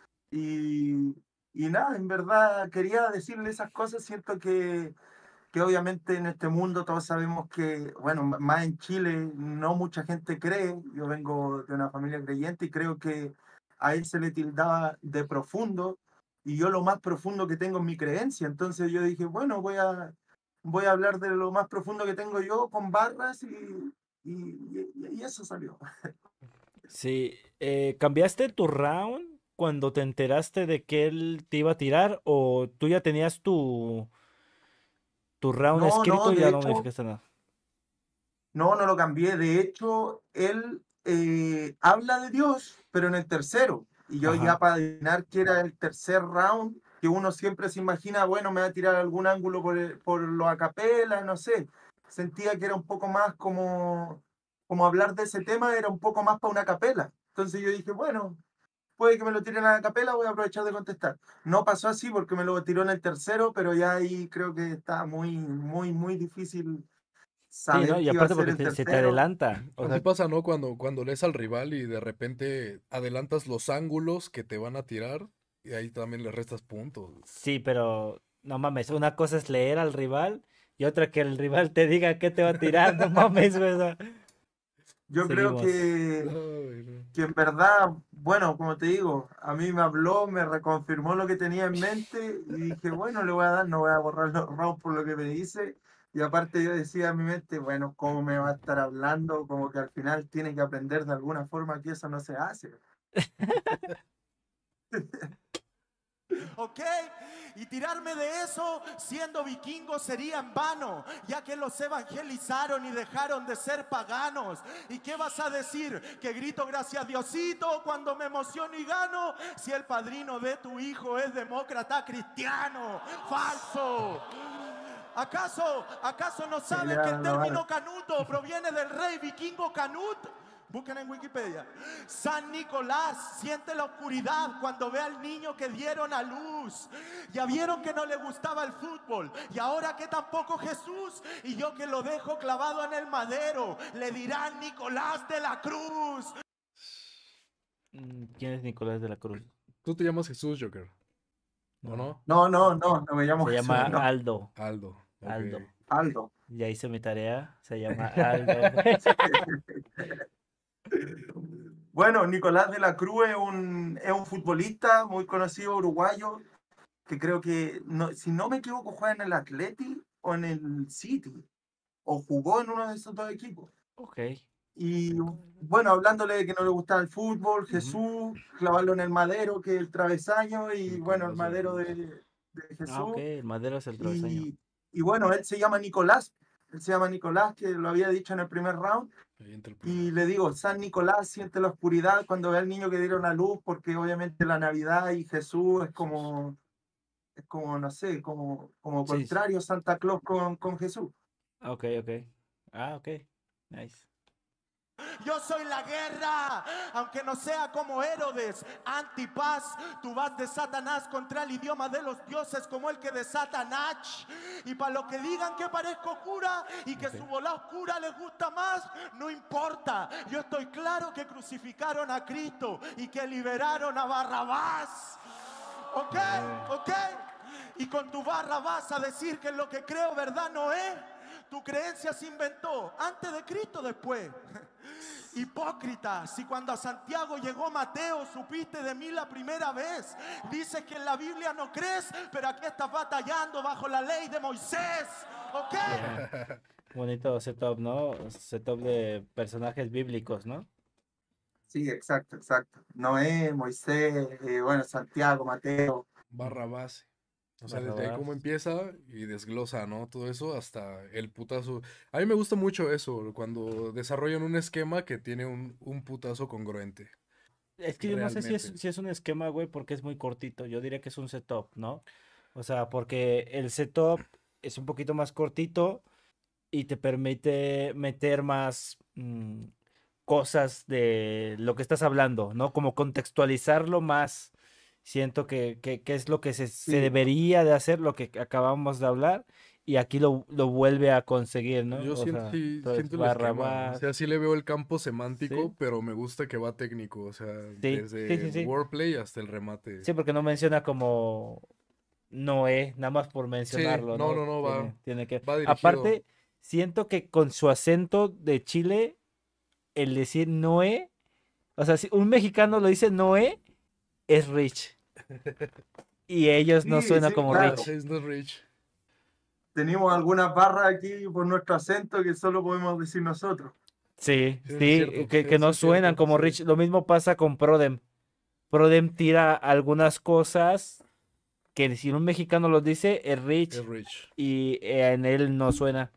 y, y nada, en verdad quería decirle esas cosas, siento que, que obviamente en este mundo todos sabemos que, bueno, m- más en Chile no mucha gente cree, yo vengo de una familia creyente y creo que a él se le tildaba de profundo y yo lo más profundo que tengo es mi creencia, entonces yo dije, bueno, voy a, voy a hablar de lo más profundo que tengo yo con barras y, y, y- y eso salió. Sí, eh, ¿cambiaste tu round cuando te enteraste de que él te iba a tirar o tú ya tenías tu, tu round No, escrito no, y de ya no hecho, modificaste nada? no, no lo cambié. De hecho, él eh, habla de Dios, pero en el tercero. Y yo ya Ajá. para adivinar que era el tercer round, que uno siempre se imagina, bueno, me va a tirar algún ángulo por, el- por lo a capela, no sé. Sentía que era un poco más como, como hablar de ese tema, era un poco más para una capela. Entonces yo dije, bueno, puede que me lo tiren a la capela, voy a aprovechar de contestar. No pasó así porque me lo tiró en el tercero, pero ya ahí creo que está muy, muy, muy difícil Sí, ¿no? saber Y que iba a aparte ser porque el te- se te tercero. adelanta. O Así sea, pasa, ¿no? Cuando, cuando lees al rival y de repente adelantas los ángulos que te van a tirar y ahí también le restas puntos. sí, pero no mames, una cosa es leer al rival y otra que el rival te diga qué te va a tirar, no mames, güey. O sea, Yo creo seguimos. que, Ay, no. que en verdad, bueno, como te digo, a mí me habló, me reconfirmó lo que tenía en mente y dije, bueno, le voy a dar, no voy a borrar los rounds por lo que me dice. Y aparte yo decía en mi mente, bueno, ¿cómo me va a estar hablando? Como que al final tiene que aprender de alguna forma que eso no se hace. ¿Ok? Y tirarme de eso siendo vikingo sería en vano, ya que los evangelizaron y dejaron de ser paganos. ¿Y qué vas a decir? ¿Que grito gracias a Diosito cuando me emociono y gano? Si el padrino de tu hijo es demócrata cristiano. ¡Falso! ¿Acaso, acaso no sabes que Ya, el no, término canuto proviene del rey vikingo Canut? Busquen en Wikipedia. San Nicolás siente la oscuridad cuando ve al niño que dieron a luz. Ya vieron que no le gustaba el fútbol y ahora que tampoco Jesús, y yo que lo dejo clavado en el madero, le dirán Nicolás de la Cruz. Mm, ¿Quién es Nicolás de la Cruz? Tú te llamas Jesús, Joker, ¿o No, no? no, no, no, no me llamo se llama Jesús, no. Aldo. Aldo, ok. Aldo. Aldo. Ya hice mi tarea, se llama Aldo. Bueno, Nicolás de la Cruz es un, es un futbolista muy conocido uruguayo que creo que, no, si no me equivoco, juega en el Atleti o en el City, o jugó en uno de esos dos equipos. Ok. Y bueno, hablándole de que no le gustaba el fútbol, Ujú. Jesús, clavarlo en el madero, que es el travesaño, y bueno, el Nicolás de la madero Cruz. de, de Ah, ok, Jesús. el madero es el travesaño. Y, y bueno, él se llama Nicolás, él se llama Nicolás, que lo había dicho en el primer round. Ahí entra el Y primero. le digo, San Nicolás siente la oscuridad cuando ve al niño que dieron a luz, porque obviamente la Navidad y Jesús es Jesús. como, es como, no sé, como, como Sí. s- contrario Santa Claus con, con Jesús. Ok, ok. Ah, ok. Nice. Yo soy la guerra, aunque no sea como Herodes, antipaz. Tú vas de Satanás contra el idioma de los dioses como el que de Satanás. Y para los que digan que parezco cura y que Ok. su bola oscura les gusta más, no importa. Yo estoy claro que crucificaron a Cristo y que liberaron a Barrabás. ¿Ok? ¿Ok? Y con tu barra vas a decir que lo que creo verdad no es. Tu creencia se inventó antes de Cristo, después. Hipócrita, si cuando a Santiago llegó Mateo supiste de mí la primera vez. Dices que en la Biblia no crees, pero aquí estás batallando bajo la ley de Moisés. ¿Ok? Bien. Bonito setup, ¿no? Setup de personajes bíblicos, ¿no? Sí, exacto, exacto. Noé, Moisés, eh, bueno, Santiago, Mateo. Barra base. O sea, desde ahí cómo Barrabás. empieza y desglosa, ¿no? Todo eso hasta el putazo. A mí me gusta mucho eso, cuando desarrollan un esquema que tiene un, un putazo congruente, Es que yo no sé si es, realmente. si es un esquema, güey, porque es muy cortito. Yo diría que es un setup, ¿no? O sea, porque el setup es un poquito más cortito y te permite meter más mm, cosas de lo que estás hablando, ¿no? Como contextualizarlo más. Siento que, que, que es lo que se, se Sí, debería de hacer, lo que acabamos de hablar, y aquí lo, lo vuelve a conseguir, ¿no? Yo O siento, sea, sí, entonces siento el esquema, o Barrabás, sea, sí le veo el campo sí, semántico, pero me gusta que va técnico, o sea, sí, sí, desde sí, el sí. wordplay hasta el remate. Sí, porque no menciona como Noé, nada más por Sí, mencionarlo, no, ¿no? no, no, va, Tiene, tiene que. va dirigido. Aparte, siento que con su acento de Chile, el decir Noé, o sea, si un mexicano lo dice Noé, es Rich. Y ellos no sí, suenan sí, como Ah, claro. Rich. Chase the Rich. Tenemos algunas barras aquí por nuestro acento que solo podemos decir nosotros. Sí, Sí, eso es sí, cierto, que, que eso no es cierto, suenan como sí. Rich. Lo mismo pasa con Prodem. Prodem tira algunas cosas que si un mexicano los dice, es Es Rich. Rich. Y eh, en él no suena.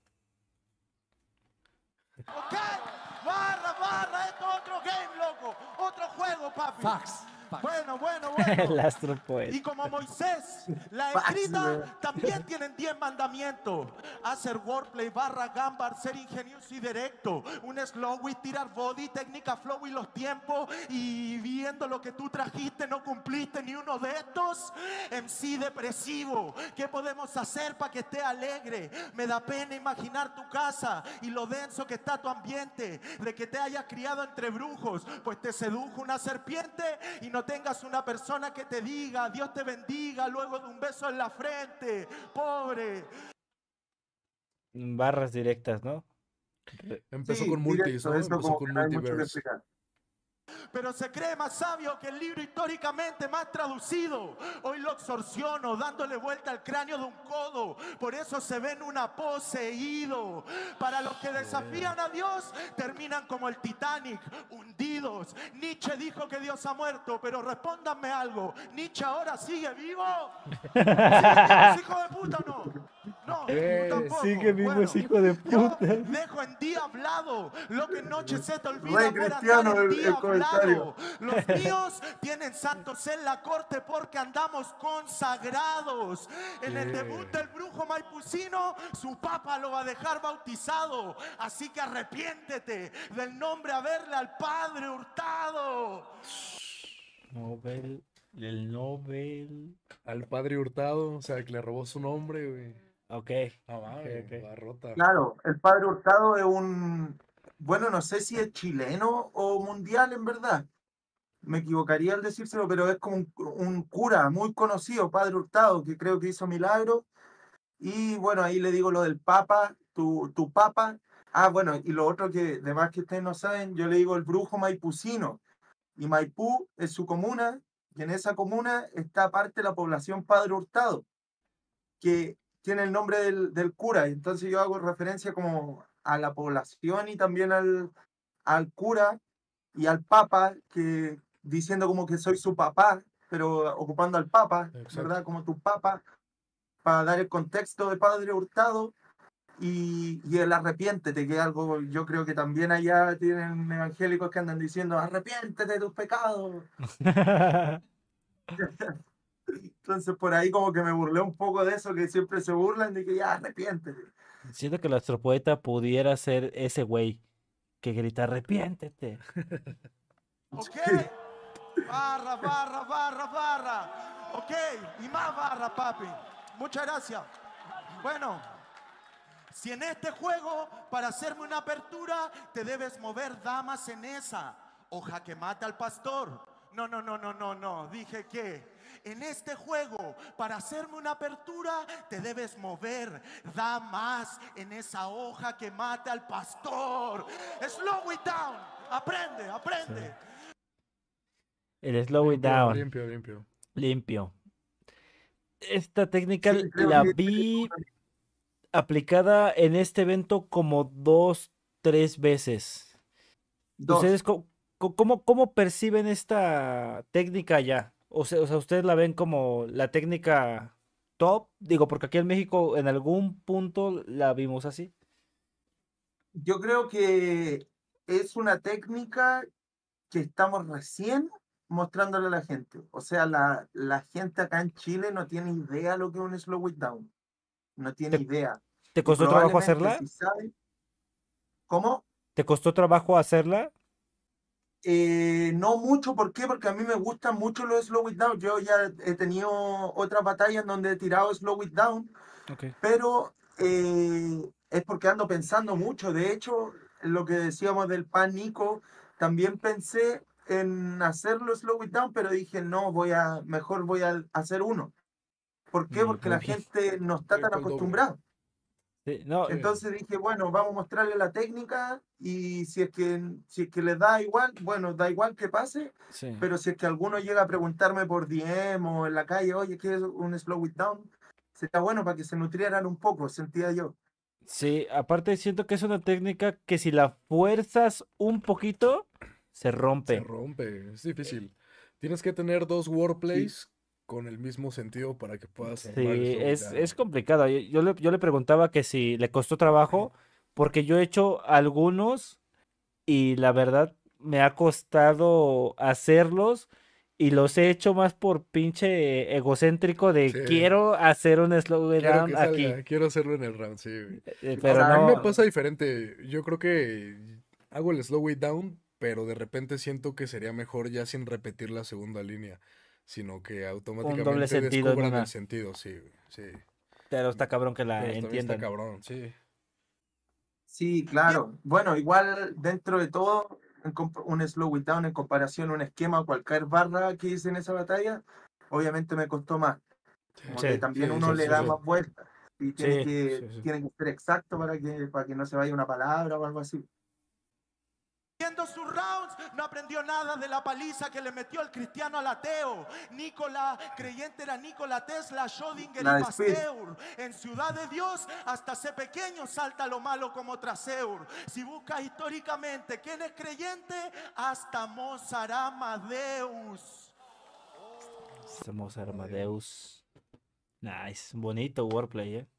Ok, barra, barra, esto es otro game, loco. Otro juego, papi. Facts. Facts. Bueno, bueno, El bueno. Astro Poet. Y como Moisés, la Fax, escrita weón. también tienen diez mandamientos. Hacer wordplay, barra, gambar, ser ingenioso y directo. Un slow y tirar body, técnica flow y los tiempos. Y viendo lo que tú trajiste, no cumpliste ni uno de estos. M C depresivo. ¿Qué podemos hacer para que esté alegre? Me da pena imaginar tu casa y lo denso que está tu ambiente. De que te hayas criado entre brujos, pues te sedujo una serpiente y no tengas una persona que te diga Dios te bendiga luego de un beso en la frente. Pobre. Barras directas, ¿no? Re- Empezó Sí, con multis, directo, ¿no? eso Empezó como que con no hay mucho que multiverse. explicar. Pero se cree más sabio que el libro históricamente más traducido. Hoy lo extorsiono dándole vuelta al cráneo de un codo. Por eso se ven una poseído. Para los que desafían a Dios, terminan como el Titanic, hundidos. Nietzsche dijo que Dios ha muerto, pero respóndanme algo. ¿Nietzsche ahora sigue vivo? ¿Sigue vivo ese hijo de puta o no? No, Eh, tampoco. Sigue vivo Bueno, ese hijo de yo puta. dejo en día hablado lo que en noche se te olvida Re por andar cristiano en el, día el comentario. hablado. Los míos tienen santos en la corte porque andamos consagrados. En el debut del brujo maipucino, su papa lo va a dejar bautizado. Así que arrepiéntete del nombre a verle al Padre Hurtado. Nobel, el Nobel. Al padre Hurtado, o sea, que le robó su nombre, güey. Ok, No ok, mames, ok. va rota. Claro, el padre Hurtado es un, bueno, no sé si es chileno o mundial en verdad. Me equivocaría al decírselo, pero es como un, un cura muy conocido, padre Hurtado, que creo que hizo milagros. Y bueno, ahí le digo lo del papa, tu, tu papa. Ah, bueno, y lo otro que, además que ustedes no saben, yo le digo el brujo maipucino. Y Maipú es su comuna, y en esa comuna está parte de la población Padre Hurtado, que tiene el nombre del, del cura. Y entonces yo hago referencia como a la población y también al, al cura y al papa, que diciendo como que soy su papá, pero ocupando al papa, Exacto. ¿verdad? Como tu papa, para dar el contexto de Padre Hurtado. Y, y el arrepiéntete, que es algo, yo creo que también allá tienen evangélicos que andan diciendo, arrepiéntete de tus pecados. Entonces por ahí como que me burlé un poco de eso, que siempre se burlan de que ya arrepiéntete. Siento que el astropoeta pudiera ser ese güey que grita, arrepiéntete. Ok. Barra, barra, barra, barra. Ok. Y más barra, papi. Muchas gracias. Bueno. Si en este juego, para hacerme una apertura, te debes mover damas en esa hoja que mata al pastor. No, no, no, no, no, no. Dije que en este juego, para hacerme una apertura, te debes mover damas en esa hoja que mata al pastor. Slow it down. Aprende, aprende. El slow it Limpio, down, limpio, limpio. limpio. Esta técnica Sí, creo la que vi aplicada en este evento como dos, tres veces. dos. ¿Ustedes co- co- ¿cómo, cómo perciben esta técnica ya? O sea, o sea, ¿ustedes la ven como la técnica top? Digo, porque aquí en México en algún punto la vimos así. Yo creo que es una técnica que estamos recién mostrándole a la gente. O sea, la, la gente acá en Chile no tiene idea lo que es un slow it down. No tiene ¿Te, idea. te Y costó trabajo probablemente hacerla? si saben cómo, ¿Te costó trabajo hacerla? eh, no mucho. ¿Por qué? Porque a mí me gustan mucho los slow it down. Yo ya he tenido otras batallas donde he tirado slow it down, Ok. pero eh, es porque ando pensando mucho. De hecho, lo que decíamos del pan Nico, también pensé en hacerlo slow it down, pero dije, no, voy a, mejor voy a hacer uno. ¿Por qué? Muy, Porque muy la bien. gente no está tan treinta el doble. acostumbrada. Sí, no, Sí. Entonces dije, bueno, vamos a mostrarle la técnica y si es que, si es que les da igual, bueno, da igual que pase, sí. pero si es que alguno llega a preguntarme por D M o en la calle, oye, ¿qué es un slow it down? Sería bueno para que se nutrieran un poco, sentía yo. Sí, aparte siento que es una técnica que si la fuerzas un poquito, se Se rompe. rompe, es difícil. Tienes que tener dos Sí, wordplays con el mismo sentido para que puedas armar el Sí, slow it es, down. es complicado. Yo, yo le, yo le preguntaba que si le costó trabajo, porque yo he hecho algunos y la verdad me ha costado hacerlos y los he hecho más por pinche egocéntrico de Sí, quiero hacer un slow quiero down que aquí. salga, quiero hacerlo en el round, sí, güey. Eh, pero Ahora, a mí me no, exacto. pasa diferente. Yo creo que hago el slow it down, pero de repente siento que sería mejor ya sin repetir la segunda línea, sino que un doble automáticamente sentido en descubran el una. sentido, sí, güey, sí. Pero está cabrón que la Pero también está entiendan. cabrón, sí. Sí, claro. Bueno, igual dentro de todo, en comp- un slow it down en comparación a un esquema o cualquier barra que hice en esa batalla, obviamente me costó más. Sí, Como que Sí, también sí, uno sí, le sí, da sí. más vueltas y tiene sí. que, Sí, sí. tiene que ser exacto para que, para que no se vaya una palabra o algo así. Viendo sus rounds, no aprendió nada de la paliza que le metió el cristiano al ateo. Nikola, creyente era Nikola Tesla, Schrödinger y La de Speed, Pasteur. En Ciudad de Dios, hasta ese pequeño salta lo malo como Traseur. Si buscas históricamente quién es creyente, hasta Mozart Amadeus. Somos Armadeus. Nice. Bonito wordplay, ¿eh?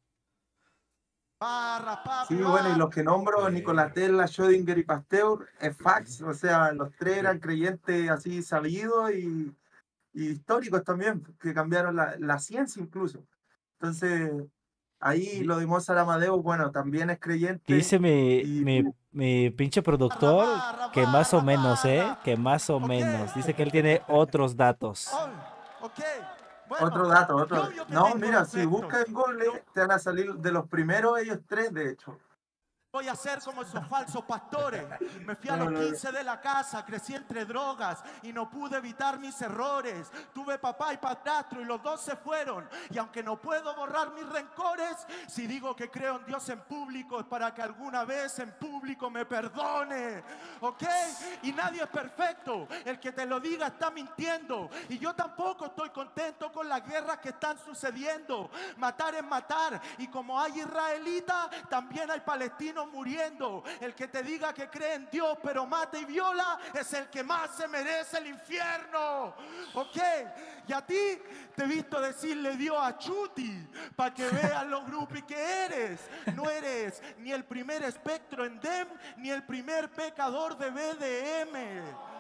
Barra, papi, sí, bueno, y barra. los que nombro, Sí, Nikola Tesla, Schrödinger y Pasteur, es fax, o sea, los tres sí. eran creyentes así sabidos y, y históricos también, que cambiaron la, la ciencia incluso. Entonces, ahí Di- lo de Mozart Amadeus, bueno, también es creyente Dice mi, y mi, mi pinche Barra, productor barra, que más o barra, menos, ¿eh? barra. Que más o Ok, menos. Dice que él tiene otros datos. oh, ok. otro Bueno, dato, yo otro. obvio que No, tengo mira, si defectos. buscas en No Google, te van a salir de los primeros ellos tres, de hecho. voy a ser como esos falsos pastores. Me fui a No, los no, no. quince de la casa, crecí entre drogas y no pude evitar mis errores. Tuve papá y padrastro y los dos se fueron. Y aunque no puedo borrar mis rencores, si digo que creo en Dios en público es para que alguna vez en público me perdone. ¿Ok? Y nadie es perfecto. El que te lo diga está mintiendo. Y yo tampoco estoy contento con las guerras que están sucediendo. Matar es matar. Y como hay israelitas, también hay palestinos muriendo. El que te diga que cree en Dios pero mata y viola es el que más se merece el infierno. ¿Ok? Y a ti te he visto decirle Dios a Chuti para que veas los grupos que eres. No eres ni el primer espectro en D E M ni el primer pecador de B D M.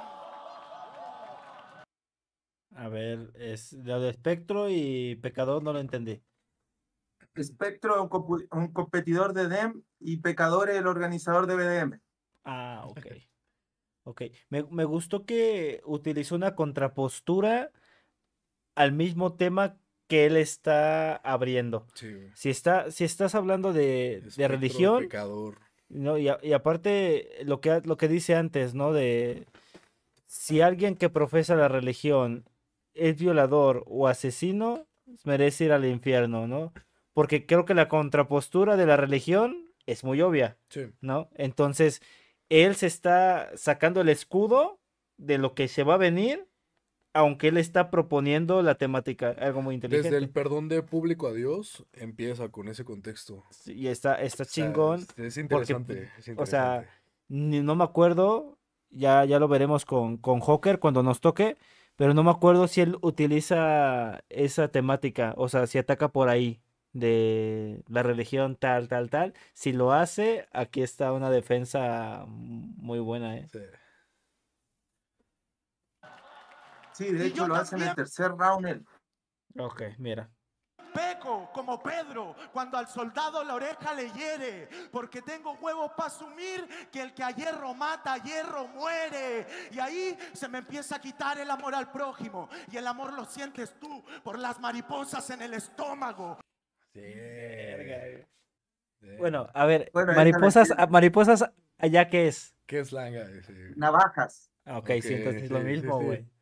A ver, es lo de espectro y pecador no lo entendí. Spectro es un, compu- un competidor de D E M y Pecador es el organizador de B D M. Ah, ok. Ok. Me, me gustó que utilizó una contrapostura al mismo tema que él está abriendo. Sí, güey. Si está, si estás hablando de, de Espectro, religión, pecador. ¿no? Y, a- y aparte lo que, lo que dice antes, ¿no? De si alguien que profesa la religión es violador o asesino, merece ir al infierno, ¿no? Porque creo que la contrapostura de la religión es muy obvia, Sí. ¿no? Entonces, él se está sacando el escudo de lo que se va a venir, aunque él está proponiendo la temática, algo muy Desde el inteligente. perdón de público a Dios empieza con ese contexto. Sí, y está, está O sea, chingón, es, es porque, pu- interesante, es o sea, interesante. ni- no me acuerdo, ya, ya lo veremos con, con Joker cuando nos toque, pero no me acuerdo si él utiliza esa temática, o sea, si ataca por ahí de la religión tal, tal, tal. Si lo hace, aquí está una defensa muy buena, ¿eh? Sí. Sí, de Y hecho yo lo hace en el también tercer round él. Ok, mira. peco como Pedro cuando al soldado la oreja le hiere, porque tengo huevos para asumir que el que a hierro mata, a hierro muere. Y ahí se me empieza a quitar el amor al prójimo, y el amor lo sientes tú por las mariposas en el estómago. Sí. Sí. Bueno, a ver, Bueno, esa la mariposas, entiendo. ah, mariposas, ¿allá qué es? ¿Qué es langa? Sí. Navajas. Ah, ok, Ok, sí, entonces es lo sí, sí, mismo, sí. güey.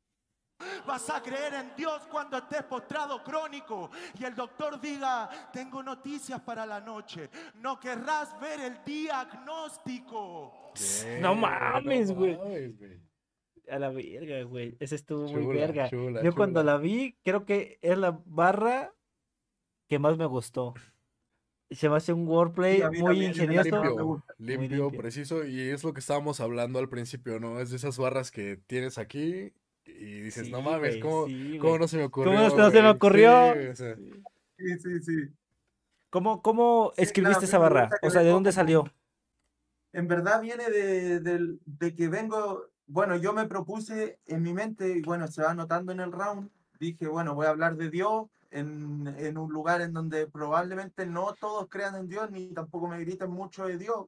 Vas a creer en Dios cuando estés postrado crónico y el doctor diga, tengo noticias para la noche. No querrás ver el diagnóstico. No Yeah, mames, no güey. mames, güey. A la verga, güey. Ese estuvo muy Chula, verga. chula, Yo cuando chula. la vi, creo que es la barra que más me gustó. Se me hace un Sí, wordplay a mí muy también es de las que más ingenioso, me Limpio, gusta. muy limpio, limpio. preciso, y es lo que estábamos hablando al principio, ¿no? Es de esas barras que tienes aquí y dices, no Sí, mames, güey, ¿cómo, sí, cómo güey. no se me ¿Cómo no, ocurrió, no se me güey? Sí, ocurrió? o sea, Sí. Sí, sí, sí. ¿Cómo, cómo Sí, claro, a escribiste mí esa me barra? gusta que O sea, ¿de vengo dónde como, salió? en verdad viene de, del- de que vengo, bueno, yo me propuse en mi mente, y bueno, se va notando en el round, dije, bueno, voy a hablar de Dios en, en un lugar en donde probablemente no todos crean en Dios, ni tampoco me griten mucho de Dios.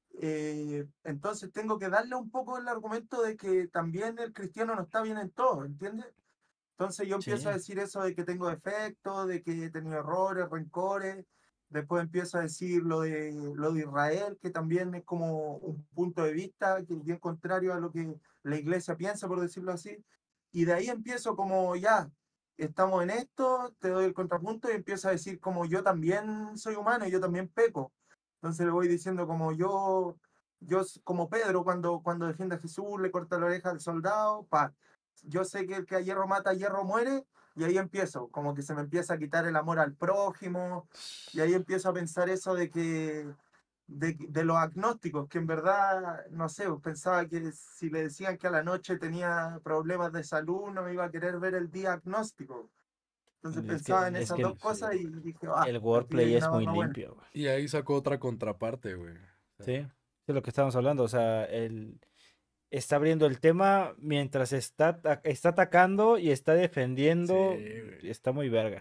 Eh, entonces tengo que darle un poco el argumento de que también el cristiano no está bien en todo, ¿entiendes? Entonces yo empiezo a Sí, decir eso de que tengo defectos, de que he tenido errores, rencores. Después empiezo a decir lo de, lo de Israel, que también es como un punto de vista que es bien contrario a lo que la iglesia piensa, por decirlo así. Y de ahí empiezo como ya, estamos en esto, te doy el contrapunto y empiezo a decir como yo también soy humano y yo también peco. Entonces le voy diciendo como yo, yo como Pedro cuando, cuando defiende a Jesús, le corta la oreja al soldado, pa, yo sé que el que a hierro mata, a hierro muere, y ahí empiezo, como que se me empieza a quitar el amor al prójimo, y ahí empiezo a pensar eso de que, de, de los agnósticos, que en verdad, no sé, pensaba que si le decían que a la noche tenía problemas de salud, no me iba a querer ver el día agnóstico. Entonces es que, pensaba en es esas que dos el, cosas y dije, ah, el aquí hay wordplay una es muy barra buena. limpio, güey. y ahí sacó otra contraparte, güey. O sea, Sí, de lo que estamos hablando. O sea, el, está abriendo el tema mientras está, ata- está atacando y está sí, defendiendo. güey. Está muy verga.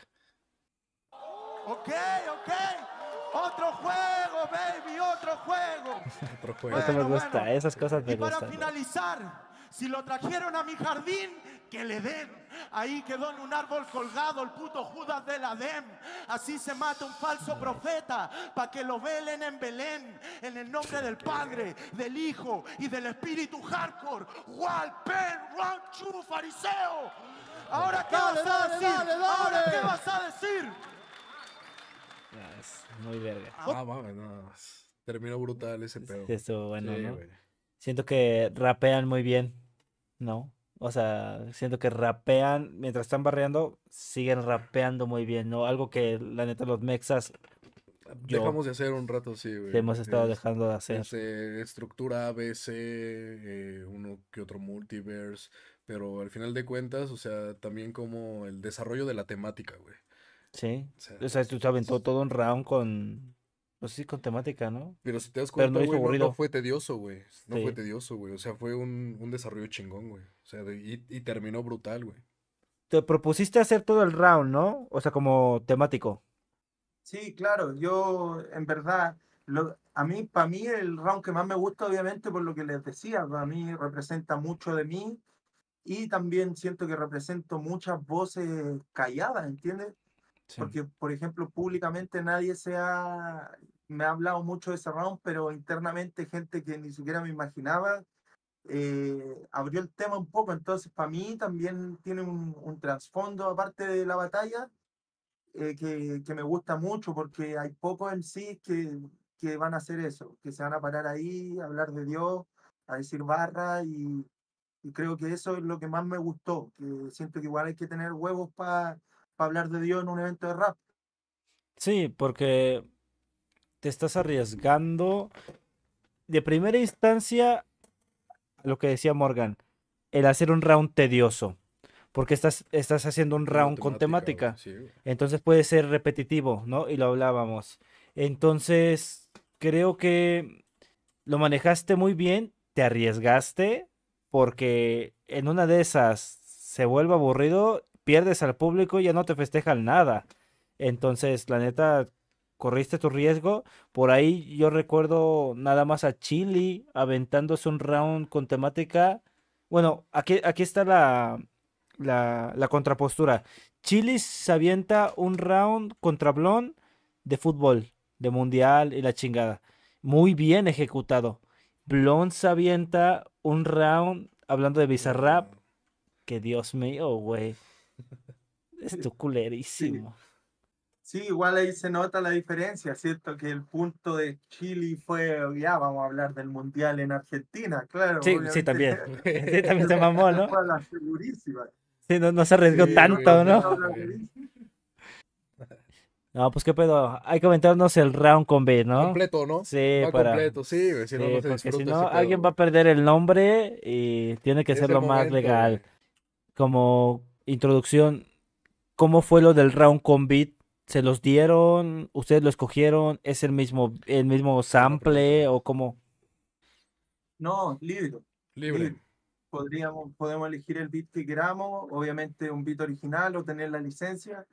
Ok, ok. Otro juego, baby, otro juego. Otro juego. Eso me Bueno, gusta, bueno. esas cosas Y me para gustan, güey. finalizar, si lo trajeron a mi jardín, que le den. Ahí quedó en un árbol colgado el puto Judas del Adem. Así se mata un falso profeta, para que lo velen en Belén. En el nombre del Padre, del Hijo y del Espíritu hardcore. Walpen, Ranchu, fariseo. Ahora qué vas a decir. Ahora qué vas a decir. Ah, es muy verga. Ah, mames, no. Terminó brutal ese Sí, pedo. estuvo bueno, Sí, ¿no? güey. Siento que rapean muy bien, ¿no? O sea, siento que rapean, mientras están barreando, siguen rapeando muy bien, ¿no? Algo que la neta los mexas, yo, Dejamos de hacer un rato, sí, güey. hemos estado Es, dejando de hacer. este, estructura A B C, eh, uno que otro multiverse, pero al final de cuentas, o sea, también como el desarrollo de la temática, güey. Sí. O sea, O sea, tú se aventó todo un round con, pues sí, con temática, ¿no? pero si te das Pero no cuenta, lo hizo güey, no, no aburrido. fue tedioso, güey. No fue Sí. tedioso, güey. O sea, fue un, un desarrollo chingón, güey. O sea, de- y, y terminó brutal, güey. Te propusiste hacer todo el round, ¿no? O sea, como temático. Sí, claro, yo en verdad, lo, a mí, para mí el round que más me gusta, obviamente, por lo que les decía, para mí representa mucho de mí y también siento que represento muchas voces calladas, ¿entiendes? Sí. Porque, por ejemplo, públicamente nadie se ha, me ha hablado mucho de ese round, pero internamente gente que ni siquiera me imaginaba eh, abrió el tema un poco, entonces para mí también tiene un, un trasfondo aparte de la batalla eh, que, que me gusta mucho porque hay pocos M Cs que, que van a hacer eso, que se van a parar ahí, a hablar de Dios, a decir barra y, y creo que eso es lo que más me gustó, que siento que igual hay que tener huevos para hablar de Dios en un evento de rap. Sí, porque te estás arriesgando. De primera instancia, lo que decía Morgan, el hacer un round tedioso, porque estás, estás haciendo un Con la round con temática, güey. temática, Sí, güey. entonces puede ser repetitivo, ¿no? Y lo hablábamos. Entonces, creo que lo manejaste muy bien, te arriesgaste, porque en una de esas se vuelve aburrido, pierdes al público y ya no te festejan nada. Entonces, la neta, corriste tu riesgo. Por ahí yo recuerdo nada más a Chili aventándose un round con temática. Bueno, aquí, aquí está la, la, la contrapostura. Chili se avienta un round contra Blon de fútbol, de mundial y la chingada. Muy bien ejecutado. Blon se avienta un round hablando de Bizarrap. No, Que Dios mío, güey. Esto Sí, culerísimo. sí, igual ahí se nota la diferencia, ¿cierto? Que el punto de Chile fue, ya vamos a hablar del Mundial en Argentina, claro, Sí, sí, obviamente también. Sí, también se se fue, mamó, se ¿no? fue a la segurísima. Sí, no, no se arriesgó sí, Eh, no, güey, o tanto, no, sea, ¿no? no, la güey. segurísima. No, pues qué pedo. Hay que aventarnos el round con B, ¿no? Completo, ¿no? Sí, Va para. completo, sí, güey. Si no, no Sí, se porque si disfruta no, ese pedo, alguien va a güey. perder el nombre y tiene que Es ser el lo más momento, legal. güey. Como introducción, ¿cómo fue lo del round con beat? ¿Se los dieron? ¿Ustedes lo escogieron? ¿Es el mismo, el mismo Buena pregunta. sample o cómo? No, libre, Libre. libre. Podríamos, podemos elegir el beat que queramos, obviamente un beat original o tener la licencia,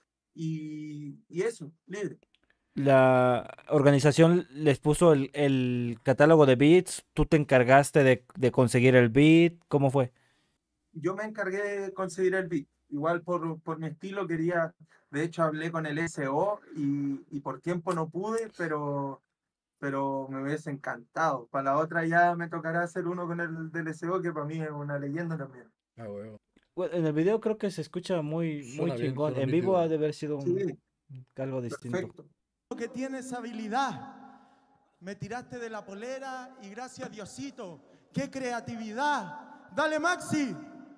y, y eso, libre. La organización les puso el, el catálogo de beats, tú te encargaste de, de conseguir el beat, ¿cómo fue? Yo me encargué de conseguir el beat. Igual por, por mi estilo quería, de hecho hablé con el S O y, y por tiempo no pude, pero, pero me hubiese encantado. Para la otra ya me tocará hacer uno con el del S O, que para mí es una leyenda también. Ah, güey. Bueno, en el video creo que se escucha muy, muy Suena bien, chingón. suena En vivo ha nítido. de haber sido Sí, un, algo distinto. perfecto. Que tienes habilidad. Me tiraste de la polera y gracias Diosito. ¡Qué creatividad! Dale, Maxi.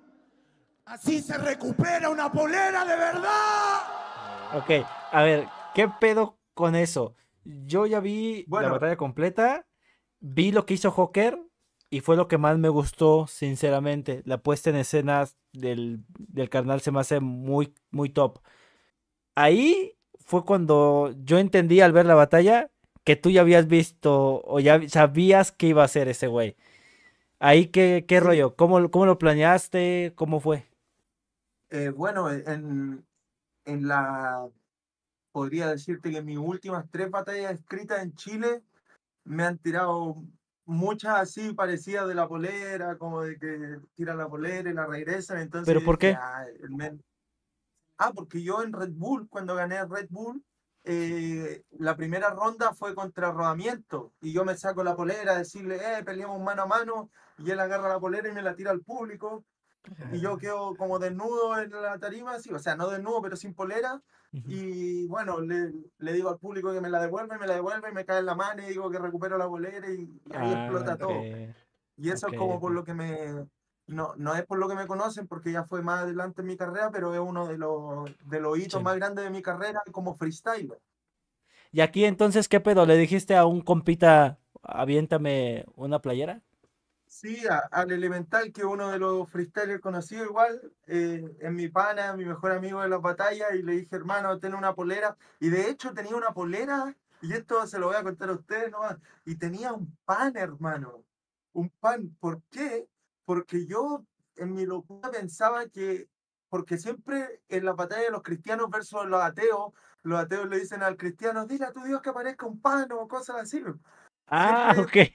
Así se recupera una polera de verdad. Ok, a ver, ¿qué pedo con eso? Yo ya vi la Bueno, batalla completa, vi lo que hizo Joker y fue lo que más me gustó, sinceramente. La puesta en escena del, del carnal se me hace muy, muy top. Ahí fue cuando yo entendí al ver la batalla que tú ya habías visto o ya sabías que iba a ser ese güey. Ahí, ¿qué, qué sí, rollo? ¿Cómo, cómo lo planeaste? ¿Cómo fue? eh, bueno, en, en la, podría decirte que en mis últimas tres batallas escritas en Chile me han tirado muchas así parecidas de la polera, como de que tira la polera y la regresan. Entonces ¿Pero yo por dije, qué? ah, el men- ah, porque yo en Red Bull, cuando gané Red Bull, eh, la primera ronda fue contra rodamiento y yo me saco la polera, decirle, eh, peleamos mano a mano, y él agarra la polera y me la tira al público y yo quedo como desnudo en la tarima, así, o sea, no desnudo, pero sin polera. Ujú. Y bueno, le, le digo al público que me la devuelve, me la devuelve, y me cae en la mano y digo que recupero la bolera y, y ahí Ah, explota ok. todo. Y eso Ok, es como por ok. lo que me... No, no es por lo que me conocen, porque ya fue más adelante en mi carrera, pero es uno de los, de los hitos Sí. más grandes de mi carrera como freestyler. Y aquí entonces, ¿qué pedo? ¿Le dijiste a un compita, aviéntame una playera? Sí, a- al Elemental, que es uno de los freestylers conocidos igual, eh, es mi pana, mi mejor amigo de las batallas, y le dije, hermano, ten una polera. Y de hecho tenía una polera, y esto se lo voy a contar a ustedes nomás, y tenía un pan, hermano. Un pan. ¿Por qué? Porque yo en mi locura pensaba que, porque siempre en la batalla de los cristianos versus los ateos, los ateos le dicen al cristiano, dile a tu Dios que aparezca un pan o cosas así. Ah, Siempre, ok.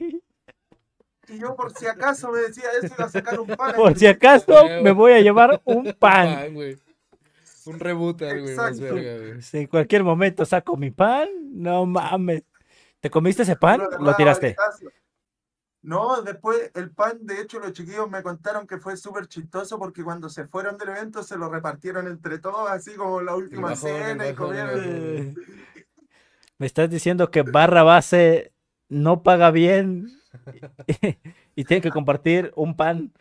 y yo por si acaso me decía eso, iba a sacar un pan a Por si escribir. A acaso me huevo. voy a llevar un Un pan. pan, güey. Un rebooter, güey, más Exacto. verga, güey. Si en cualquier momento saco mi pan, no mames. ¿Te comiste ese pan? Uno Lo agarraba tiraste. varetazo. No, después el pan, de hecho, los chiquillos me contaron que fue súper chistoso porque cuando se fueron del evento se lo repartieron entre todos, así como la El última bajón, el cena y bajón, el comieron. bajón, güey. Eh, Me estás diciendo que barra base no paga bien y tiene que compartir un pan.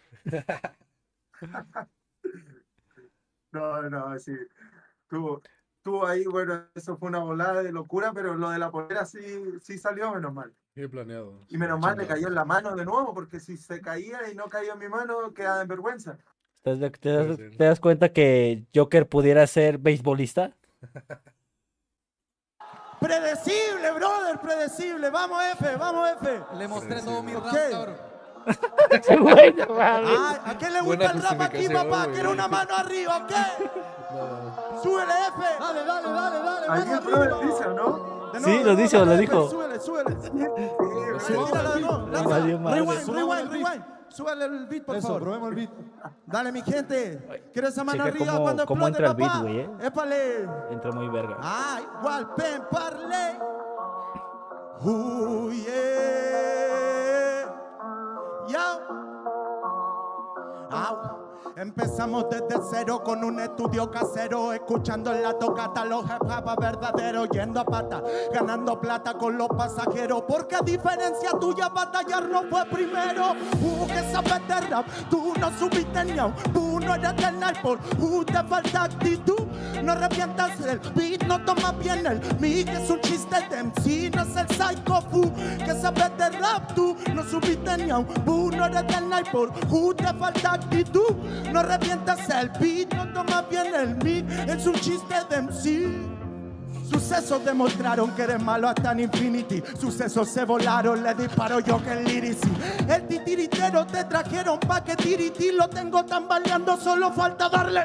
No, no, sí. Tuvo, tuvo ahí, bueno, eso fue una volada de locura, pero lo de la polera sí, sí salió menos mal. Bien planeado. Y menos mal le Chingado. cayó en la mano de nuevo, porque si se caía y no caía en mi mano, quedaba en vergüenza. ¿Te das, te Puede das- ser. te das cuenta que Joker pudiera ser beisbolista? Predecible, brother, predecible. Vamos, F, vamos, F. Le mostré todo mi rap, Ok. cabrón. Güey, no mames. Ah, ¿a quién le Buena gusta el rap aquí, justificación, papá? güey. Quiero una mano arriba, ¿ok? No. Súbele, F. Dale, dale, dale, dale. Ahí mano el brother arriba. dice, ¿o no? De Sí, nuevo, lo de dice, nuevo, lo dale, dijo. F, Súbele, súbele. Sí, Tírala de nuevo, lanza. Valió madre. Rewind, Subamos rewind, el beat. rewind. Súbele el beat, por Eso, favor. probemos el beat. Dale, mi gente. ¿Quieres esa mano Checa arriba cómo- cuando cómo explote, entra el beat, papá? güey, eh. Épale. Entra muy verga. Ah, igual, pen, parle. Uh, yeah. Yo. Au. Empezamos desde cero con un estudio casero, escuchando en la tocata los hip-hop verdaderos, yendo a pata, ganando plata con los pasajeros, porque a diferencia tuya batallar no fue primero. Uh, que sabes de rap, tú no subiste ni aún, tú no eres del iPod, uh, te falta actitud, no revientas el beat, no tomas bien el mic, es un chiste de M C, no es el Psycho Fu, que sabes de rap, tú no subiste ni aún, tú no eres del iPod, uh, te falta actitud, no revientas el beat, no tomas bien el mic, es un chiste de M C. Sucesos demostraron que eres malo hasta en Infinity. Sucesos se volaron, le disparo yo que el Lirici. El titiritero te trajeron pa' que tiriti. Lo tengo tambaleando, solo falta darle.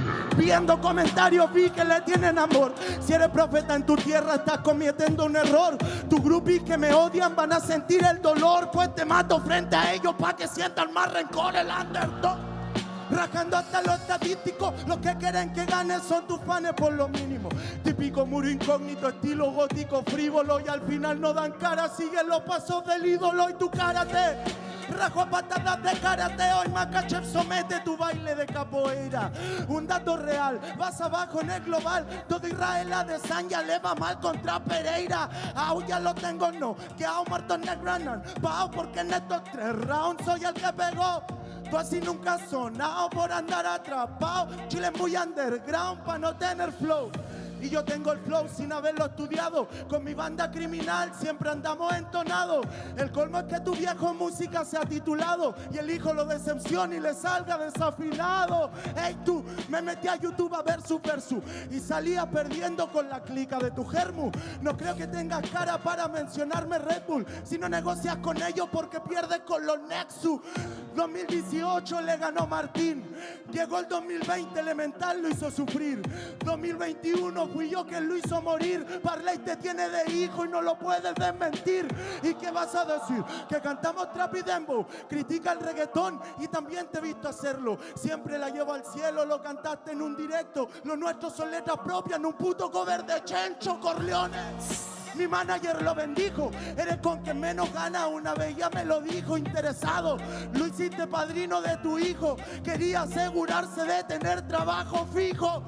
Viendo comentarios vi que le tienen amor. Si eres profeta en tu tierra estás cometiendo un error. Tus groupies que me odian van a sentir el dolor, pues te mato frente a ellos pa' que sientan más rencor el underdog. Rajando hasta lo estadístico, los que quieren que gane son tus fans por lo mínimo. Típico muro incógnito, estilo gótico frívolo, y al final no dan cara, siguen los pasos del ídolo y tu karate. Rajo a patadas de karate, hoy Makachev somete tu baile de capoeira. Un dato real, vas abajo en el global, todo Israel a de Sanya le va mal contra Pereira. Au, ya lo tengo, no, que au muerto en el Granon. Pau, porque en estos tres rounds soy el que pegó. Tú así nunca has sonado por andar atrapado. Chile es muy underground pa' no tener flow. Y yo tengo el flow sin haberlo estudiado. Con mi banda criminal siempre andamos entonados. El colmo es que tu viejo música se ha titulado y el hijo lo decepciona y le salga desafinado. Hey tú, me metí a YouTube a ver su versus y salía perdiendo con la clica de tu germu. No creo que tengas cara para mencionarme Red Bull si no negocias con ellos porque pierdes con los Nexus. dos mil dieciocho le ganó Martín. Llegó el dos mil veinte, Elemental lo hizo sufrir. dos mil veintiuno fui yo quien lo hizo morir. Parley te tiene de hijo y no lo puedes desmentir. ¿Y qué vas a decir? Que cantamos trap y dembow. Critica el reggaetón y también te he visto hacerlo. Siempre la llevo al cielo, lo cantaste en un directo. Lo nuestro son letras propias en un puto cover de Chencho Corleone. Mi manager lo bendijo, eres con que menos gana, una vez ya me lo dijo, interesado, lo hiciste padrino de tu hijo, quería asegurarse de tener trabajo fijo.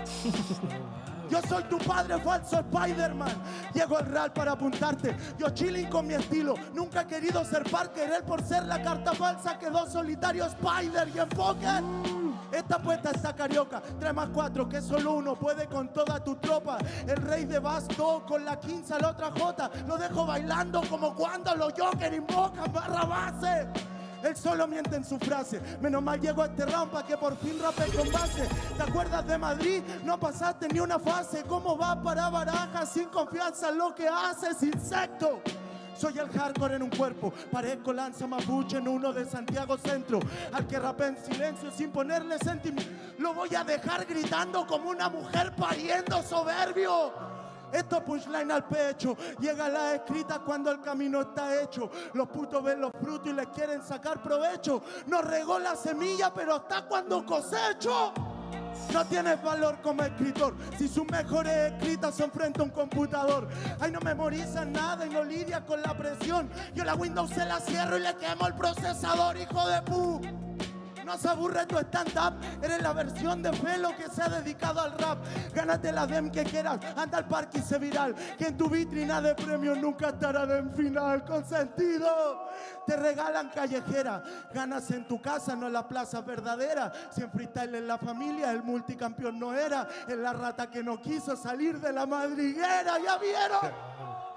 Yo soy tu padre falso Spider-Man. Llego al real para apuntarte. Yo chilling con mi estilo. Nunca he querido ser Parker. Él por ser la carta falsa quedó solitario Spider y enfoque. Esta apuesta está carioca. tres más cuatro que solo uno puede con toda tu tropa. El rey de Basto con la quince a la otra J. Lo dejo bailando como cuando los Joker invocan barra base. Él solo miente en su frase. Menos mal llegó a este round pa' que por fin rape con base. ¿Te acuerdas de Madrid? No pasaste ni una fase. ¿Cómo va para Barajas? Sin confianza en lo que haces, insecto. Soy el hardcore en un cuerpo, parezco lanza mapuche en uno de Santiago Centro. Al que rapé en silencio sin ponerle sentimiento, lo voy a dejar gritando como una mujer pariendo soberbio. Esto punchline al pecho, llega la escrita cuando el camino está hecho. Los putos ven los frutos y les quieren sacar provecho. No regó la semilla, pero hasta cuando cosecho. No tienes valor como escritor si sus mejores escritas son frente a un computador. Ay, no memorizan nada y no lidia con la presión. Yo la Windows se la cierro y le quemo el procesador, hijo de pu. No se aburre tu stand-up, eres la versión de Felo que se ha dedicado al rap. Gánate la dem que quieras, anda al parque y sé viral. Que en tu vitrina de premios nunca estará en final. Con sentido, te regalan callejera. Ganas en tu casa, no en la plaza verdadera. Si en freestyle en la familia el multicampeón no era. Es la rata que no quiso salir de la madriguera, ¿ya vieron?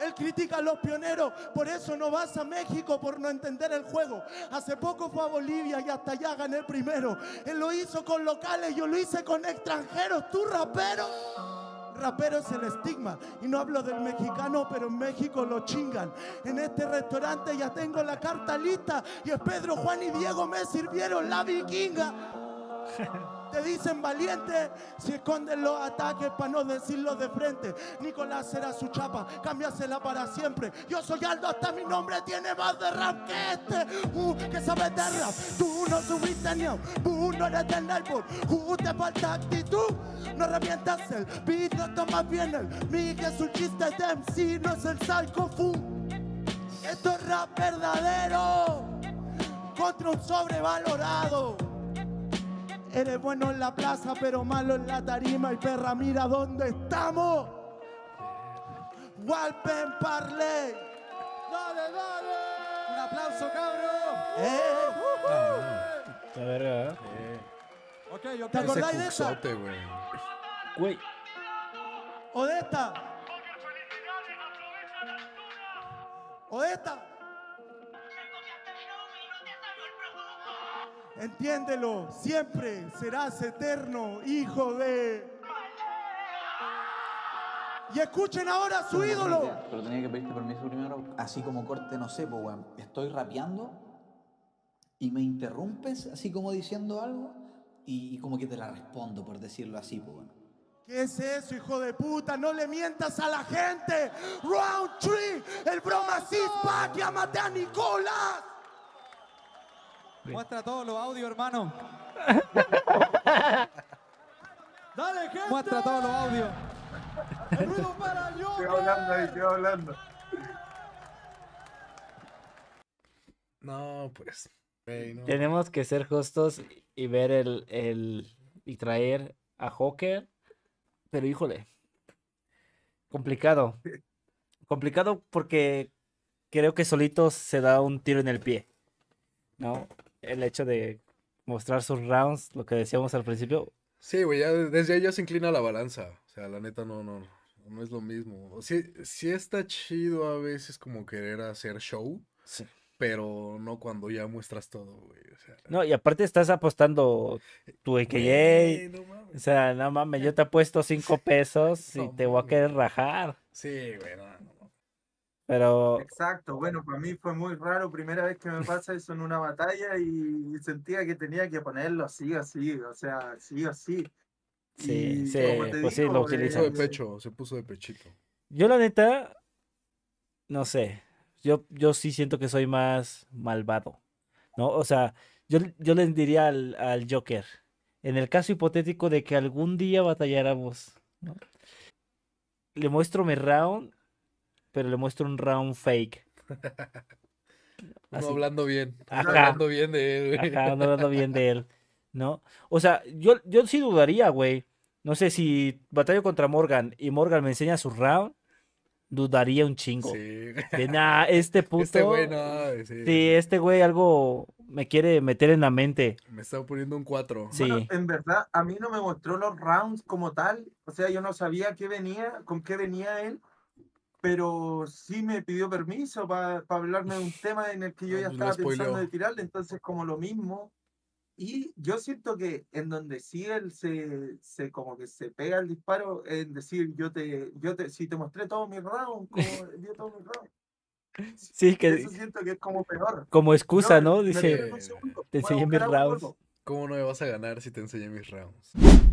Él critica a los pioneros, por eso no vas a México, por no entender el juego. Hace poco fue a Bolivia y hasta allá gané primero. Él lo hizo con locales, yo lo hice con extranjeros. ¿Tú, rapero? Rapero es el estigma. Y no hablo del mexicano, pero en México lo chingan. En este restaurante ya tengo la carta lista. Y es Pedro, Juan y Diego me sirvieron la vikinga. Te dicen valiente si esconden los ataques para no decirlo de frente. Nicolás será su chapa, cámbiasela para siempre. Yo soy Aldo, hasta mi nombre tiene más de rap que este. Uh, que sabes de rap, tú no subiste ni a tú no eres del neighbor. Uh, te falta actitud, no revientas el beat, no tomas bien el mi que es un chiste de M C, no es el Psycho Fu. Esto es rap verdadero contra un sobrevalorado. Eres bueno en la plaza, pero malo en la tarima. Y perra, mira dónde estamos. Walpen Parley. Dale, dale. Un aplauso, cabrón. Eh. La verga, ¿eh? Okay, okay. Ese ¿Te acordáis de esa? cuxote, güey. Güey. ¿O de esta? ¿O de esta? Entiéndelo, siempre serás eterno, hijo de... Y escuchen ahora a su ídolo. Pero tenía que pedirte permiso primero. Así como corte, no sé, pues, weón. Estoy rapeando y me interrumpes así como diciendo algo y, y como que te la respondo, por decirlo así, pues, weón. ¿Qué es eso, hijo de puta? No le mientas a la gente. Round three, el broma six pack, llámate a Nicolás. Muestra todos los audios, hermano. Dale, gente. Muestra todos los audios. El ruido para yo. Estoy hablando ahí, estoy hablando. No, pues. Güey, no. Tenemos que ser justos y ver el, el y traer a Joker, pero híjole, complicado. Complicado porque creo que solito se da un tiro en el pie, ¿no? El hecho de mostrar sus rounds, lo que decíamos al principio. Sí, güey, ya desde ahí ya se inclina la balanza. O sea, la neta no, no, no es lo mismo. Sí, sí está chido a veces como querer hacer show, Sí. pero no cuando ya muestras todo, güey. O sea, No, y aparte estás apostando tu A K güey, A. no O mames. sea, no mames, yo te apuesto cinco pesos y No te voy a mames. querer rajar. Sí, güey, no, no. Pero Exacto, bueno, para mí fue muy raro, primera vez que me pasa eso en una batalla y sentía que tenía que ponerlo sí o sí, o sea, sí o sí. sí, Y sí, como te pues sí, lo digo, Se puso de utilizan. eh, pecho, se puso de pechito. Yo la neta, no sé, yo, yo sí siento que soy más malvado, ¿no? O sea, yo, yo les diría al, al Joker, en el caso hipotético de que algún día batalláramos, ¿no? Le muestro mi round, pero le muestro un round fake. Uno Así. hablando bien, uno Ajá. hablando bien de él, güey. Ajá, no hablando bien de él, ¿no? O sea, yo, yo sí dudaría, güey. No sé si batallo contra Morgan y Morgan me enseña su round, dudaría un chingo. Sí. De nah, este puto. Este güey, no, sí. Sí, este güey algo me quiere meter en la mente. Me estaba poniendo un cuatro. Sí. bueno, en verdad, a mí no me mostró los rounds como tal, o sea, yo no sabía qué venía, con qué venía él, pero sí me pidió permiso para hablarme de un tema en el que yo Ah, ya pues lo estaba pensando spoileó. de tirarle, entonces como lo mismo. Y yo siento que en donde sí él se, se como que se pega el disparo, en decir, yo te, yo te, si te mostré todo mi round, como dio todo mi round. Sí, que Eso siento que es como peor. como excusa, Yo, ¿no? me Dice, pierdo un segundo, te voy a enseñé mis buscar agua y rounds. vuelvo. ¿Cómo no me vas a ganar si te enseñé mis rounds?